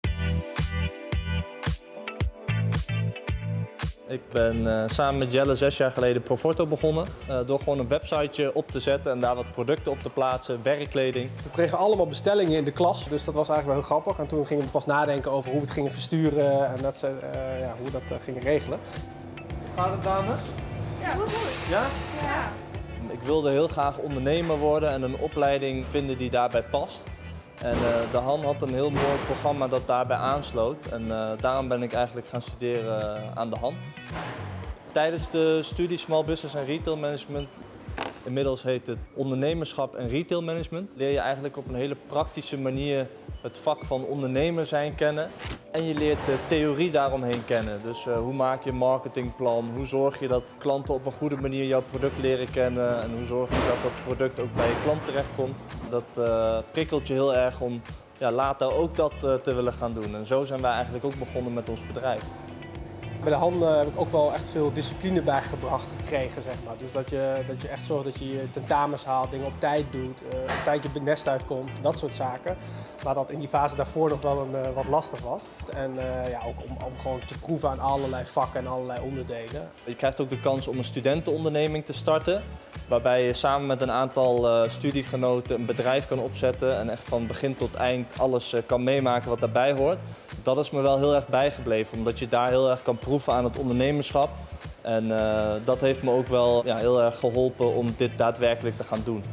Ik ben uh, samen met Jelle zes jaar geleden Proforto begonnen. Uh, door gewoon een websiteje op te zetten en daar wat producten op te plaatsen, werkkleding. We kregen allemaal bestellingen in de klas, dus dat was eigenlijk wel heel grappig. En toen gingen we pas nadenken over hoe we het gingen versturen en dat, uh, ja, hoe we dat uh, gingen regelen. Gaat het, dames? Ja, heel goed. Ja? Ja. Ik wilde heel graag ondernemer worden en een opleiding vinden die daarbij past. En uh, de Han had een heel mooi programma dat daarbij aansloot. En uh, daarom ben ik eigenlijk gaan studeren uh, aan de Han. Tijdens de studie Small Business en Retail Management, inmiddels heet het ondernemerschap en retail management, leer je eigenlijk op een hele praktische manier het vak van ondernemer zijn kennen. En je leert de theorie daaromheen kennen. Dus uh, hoe maak je een marketingplan, hoe zorg je dat klanten op een goede manier jouw product leren kennen en hoe zorg je dat dat product ook bij je klant terechtkomt. Dat uh, prikkelt je heel erg om ja, later ook dat uh, te willen gaan doen. En zo zijn wij eigenlijk ook begonnen met ons bedrijf. Bij de Han uh, heb ik ook wel echt veel discipline bijgebracht gekregen, zeg maar. Dus dat je, dat je echt zorgt dat je je tentamens haalt, dingen op tijd doet, uh, op tijd je nest uitkomt, dat soort zaken. Maar dat in die fase daarvoor nog wel een, uh, wat lastig was. En uh, ja, ook om, om gewoon te proeven aan allerlei vakken en allerlei onderdelen. Je krijgt ook de kans om een studentenonderneming te starten. Waarbij je samen met een aantal uh, studiegenoten een bedrijf kan opzetten en echt van begin tot eind alles uh, kan meemaken wat daarbij hoort. Dat is me wel heel erg bijgebleven, omdat je daar heel erg kan proeven aan het ondernemerschap. En uh, dat heeft me ook wel ja, heel erg geholpen om dit daadwerkelijk te gaan doen.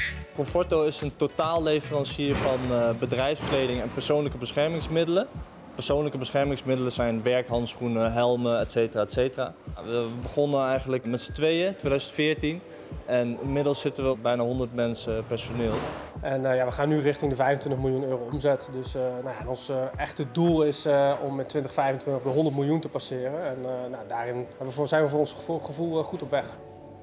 Proforto is een totaalleverancier van uh, bedrijfskleding en persoonlijke beschermingsmiddelen. Persoonlijke beschermingsmiddelen zijn werkhandschoenen, helmen, et cetera, et cetera. We begonnen eigenlijk met z'n tweeën, twintig veertien. En inmiddels zitten we op bijna honderd mensen personeel. En uh, ja, we gaan nu richting de vijfentwintig miljoen euro omzet. Dus uh, nou ja, ons uh, echte doel is uh, om in twintig vijfentwintig de honderd miljoen te passeren. En uh, nou, daarin we voor, zijn we voor ons gevoel, gevoel uh, goed op weg.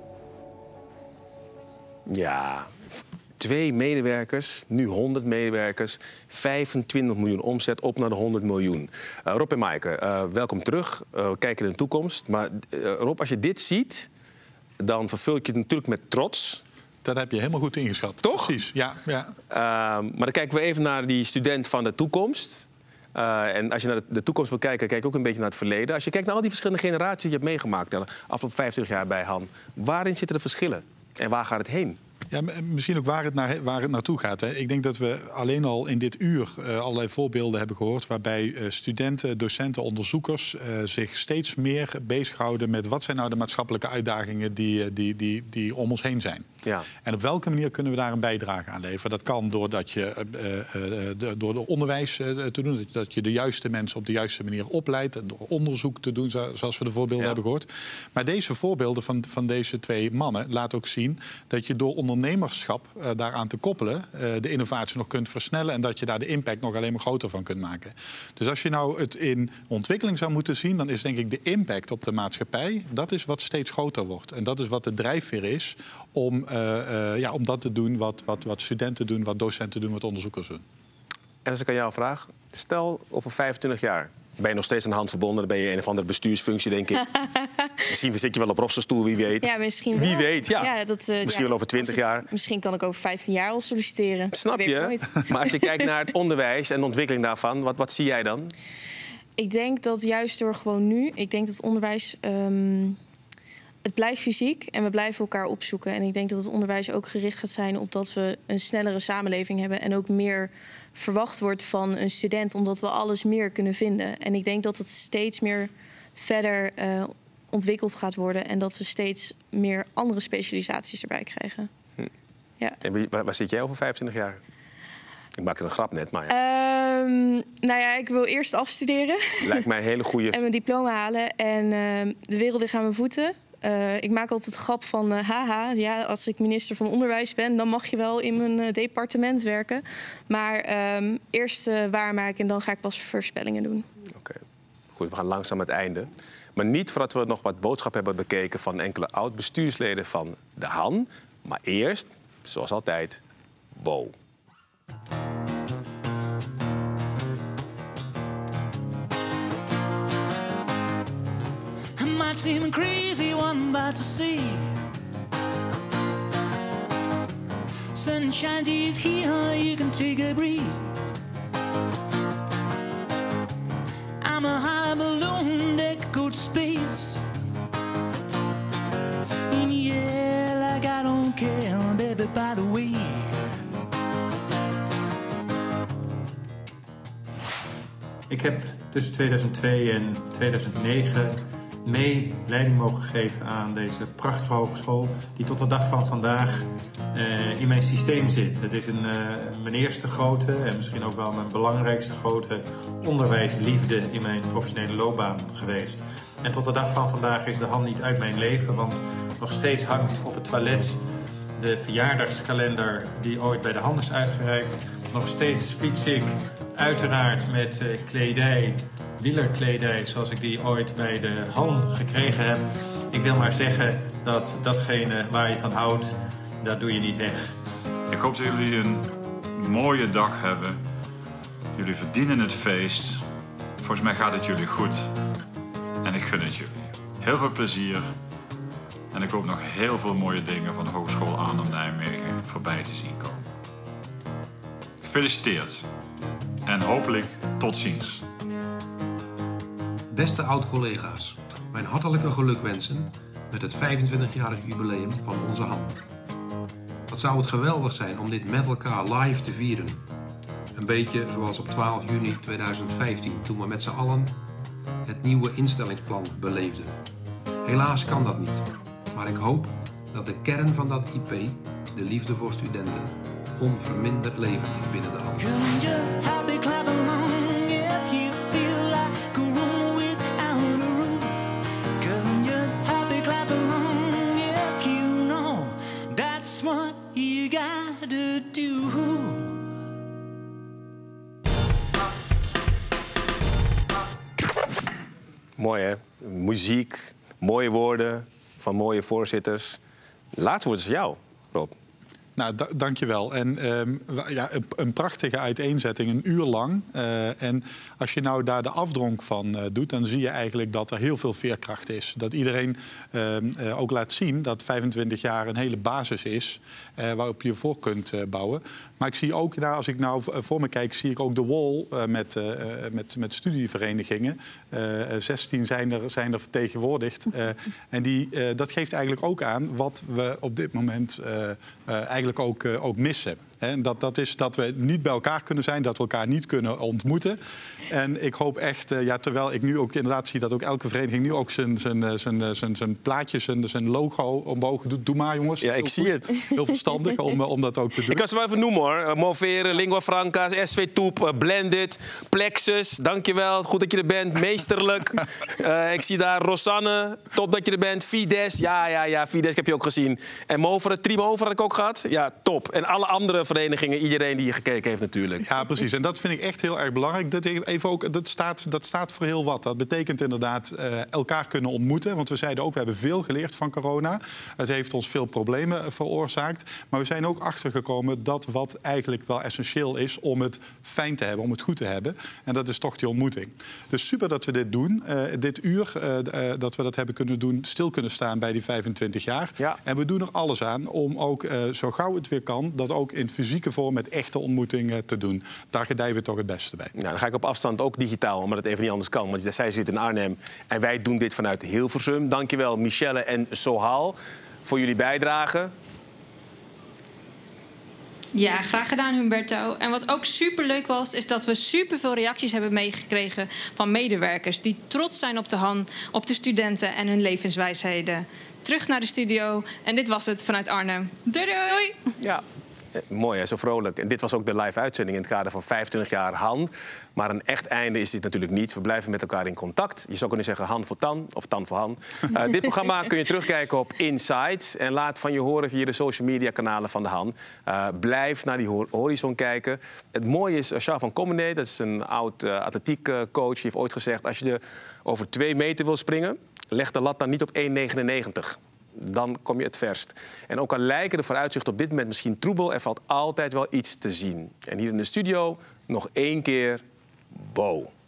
Ja, twee medewerkers, nu honderd medewerkers, vijfentwintig miljoen omzet, op naar de honderd miljoen. Uh, Rob en Maaike, uh, welkom terug. Uh, we kijken in de toekomst. Maar uh, Rob, als je dit ziet, dan vervul je het natuurlijk met trots. Dat heb je helemaal goed ingeschat. Toch? Precies, ja. ja. Uh, maar dan kijken we even naar die student van de toekomst. Uh, en als je naar de, de toekomst wil kijken, kijk ook een beetje naar het verleden. Als je kijkt naar al die verschillende generaties die je hebt meegemaakt de afgelopen vijfentwintig jaar bij Han, waarin zitten de verschillen? En waar gaat het heen? Ja, misschien ook waar het, naar, waar het naartoe gaat. Hè. Ik denk dat we alleen al in dit uur uh, allerlei voorbeelden hebben gehoord waarbij uh, studenten, docenten, onderzoekers uh, zich steeds meer bezighouden met wat zijn nou de maatschappelijke uitdagingen die, die, die, die om ons heen zijn. Ja. En op welke manier kunnen we daar een bijdrage aan leveren? Dat kan doordat je, uh, uh, de, door de onderwijs uh, te doen, dat je de juiste mensen op de juiste manier opleidt, door onderzoek te doen, zoals we de voorbeelden ja. hebben gehoord. Maar deze voorbeelden van, van deze twee mannen laten ook zien dat je door ondernemerschap uh, daaraan te koppelen uh, de innovatie nog kunt versnellen en dat je daar de impact nog alleen maar groter van kunt maken. Dus als je nou het in ontwikkeling zou moeten zien, dan is denk ik de impact op de maatschappij, dat is wat steeds groter wordt. En dat is wat de drijfveer is om Uh, uh, ja, om dat te doen wat, wat, wat studenten doen, wat docenten doen, wat onderzoekers doen. En als ik aan jou vraag, stel over vijfentwintig jaar ben je nog steeds aan de hand verbonden, dan ben je een of andere bestuursfunctie, denk ik. Misschien zit je wel op Rob's stoel, wie weet. Ja, misschien wel. Wie weet, ja. ja dat, uh, misschien ja, wel over twintig jaar. Misschien kan ik over vijftien jaar al solliciteren. Snap je? Nooit. Maar als je kijkt naar het onderwijs en de ontwikkeling daarvan, wat, wat zie jij dan? Ik denk dat juist door gewoon nu, ik denk dat onderwijs Um, het blijft fysiek en we blijven elkaar opzoeken. En ik denk dat het onderwijs ook gericht gaat zijn op dat we een snellere samenleving hebben en ook meer verwacht wordt van een student, omdat we alles meer kunnen vinden. En ik denk dat het steeds meer verder uh, ontwikkeld gaat worden en dat we steeds meer andere specialisaties erbij krijgen. Hm. Ja. En waar, waar zit jij over vijfentwintig jaar? Ik maakte een grap net, maar ja. Um, nou ja, ik wil eerst afstuderen. Lijkt mij een hele goede. En mijn diploma halen en uh, de wereld ligt aan mijn voeten. Uh, ik maak altijd grap van, uh, haha, ja, als ik minister van Onderwijs ben, dan mag je wel in mijn uh, departement werken. Maar um, eerst uh, waarmaken en dan ga ik pas voorspellingen doen. Oké, okay. Goed, we gaan langzaam het einde. Maar niet voordat we nog wat boodschap hebben bekeken van enkele oud-bestuursleden van de Han. Maar eerst, zoals altijd, Bo. Might seem a crazy one, but to see sunshine deep here, you can take a breath. I'm a high balloon that goes to space. And yeah, like I don't care, baby, by the way. Ik heb tussen tweeduizend twee en tweeduizend negen mee leiding mogen geven aan deze prachtige hogeschool die tot de dag van vandaag uh, in mijn systeem zit. Het is een, uh, mijn eerste grote en misschien ook wel mijn belangrijkste grote onderwijsliefde in mijn professionele loopbaan geweest. En tot de dag van vandaag is de Han niet uit mijn leven, want nog steeds hangt op het toilet de verjaardagskalender die ooit bij de Han is uitgereikt. Nog steeds fiets ik uiteraard met uh, kledij, wielerkledij, zoals ik die ooit bij de Han gekregen heb. Ik wil maar zeggen dat datgene waar je van houdt, dat doe je niet weg. Ik hoop dat jullie een mooie dag hebben. Jullie verdienen het feest. Volgens mij gaat het jullie goed. En ik gun het jullie. Heel veel plezier. En ik hoop nog heel veel mooie dingen van de Hogeschool Arnhem-Nijmegen voorbij te zien komen. Gefeliciteerd. En hopelijk tot ziens. Beste oud-collega's, mijn hartelijke gelukwensen met het vijfentwintigjarig jubileum van onze Han. Wat zou het geweldig zijn om dit met elkaar live te vieren. Een beetje zoals op twaalf juni tweeduizend vijftien, toen we met z'n allen het nieuwe instellingsplan beleefden. Helaas kan dat niet, maar ik hoop dat de kern van dat I P, de liefde voor studenten, onverminderd levend is binnen de Han. Mooi, hè? Muziek, mooie woorden van mooie voorzitters. Laatste woord is jou, Rob. Nou, da dank je wel. En um, ja, een, een prachtige uiteenzetting, een uur lang. Uh, en als je nou daar de afdronk van uh, doet, dan zie je eigenlijk dat er heel veel veerkracht is. Dat iedereen uh, uh, ook laat zien dat vijfentwintig jaar een hele basis is uh, waarop je voor kunt uh, bouwen. Maar ik zie ook, nou, als ik nou voor me kijk, zie ik ook de wall uh, met, uh, met, met studieverenigingen. Uh, zestien zijn er, zijn er vertegenwoordigd. Uh, en die, uh, dat geeft eigenlijk ook aan wat we op dit moment uh, uh, eigenlijk Ook, uh, ook missen. En dat, dat is dat we niet bij elkaar kunnen zijn, dat we elkaar niet kunnen ontmoeten. En ik hoop echt, uh, ja, terwijl ik nu ook inderdaad zie dat ook elke vereniging nu ook zijn, zijn, zijn, zijn, zijn plaatje, zijn, zijn logo omhoog doet. Doe maar, jongens. Ja, ik Heel zie goed. het. Heel verstandig om, om dat ook te doen. Ik kan ze wel even noemen, hoor. Moveren, Lingua Franca, S V Toep, Blended, Plexus. Dankjewel, goed dat je er bent. Meesterlijk. Uh, ik zie daar Rosanne, top dat je er bent. Fides, ja, ja, ja, Fides heb je ook gezien. En Moveren, Trimover had ik ook gehad. Ja, top. En alle andere verenigingen, iedereen die hier gekeken heeft natuurlijk. Ja, precies. En dat vind ik echt heel erg belangrijk. Dat, even ook, dat, staat, dat staat voor heel wat. Dat betekent inderdaad uh, elkaar kunnen ontmoeten. Want we zeiden ook, we hebben veel geleerd van corona. Het heeft ons veel problemen veroorzaakt. Maar we zijn ook achtergekomen dat wat eigenlijk wel essentieel is om het fijn te hebben, om het goed te hebben. En dat is toch die ontmoeting. Dus super dat we dit doen. Uh, dit uur, uh, uh, dat we dat hebben kunnen doen, stil kunnen staan bij die vijfentwintig jaar. Ja. En we doen er alles aan om ook uh, zo gauw het weer kan, dat ook in fysieke vorm met echte ontmoetingen te doen. Daar gedijen we toch het beste bij. Nou, dan ga ik op afstand ook digitaal, omdat het even niet anders kan. Want zij zit in Arnhem en wij doen dit vanuit Hilversum. Dankjewel Michelle en Sohal voor jullie bijdrage. Ja, graag gedaan Humberto. En wat ook superleuk was, is dat we superveel reacties hebben meegekregen van medewerkers die trots zijn op de Han, op de studenten en hun levenswijsheden. Terug naar de studio en dit was het vanuit Arnhem. Doei doei! Ja. Mooi, hè? Zo vrolijk. En dit was ook de live-uitzending in het kader van vijfentwintig jaar Han. Maar een echt einde is dit natuurlijk niet. We blijven met elkaar in contact. Je zou kunnen zeggen Han voor Tan of Tan voor Han. Uh, dit programma kun je terugkijken op Insight. En laat van je horen via de social media kanalen van de Han. Uh, blijf naar die horizon kijken. Het mooie is, Charles van Commenee, dat is een oud uh, atletiekcoach, die heeft ooit gezegd, als je er over twee meter wil springen, leg de lat dan niet op één negenennegentig. Dan kom je het verst. En ook al lijken de vooruitzichten op dit moment misschien troebel, er valt altijd wel iets te zien. En hier in de studio nog één keer Bo.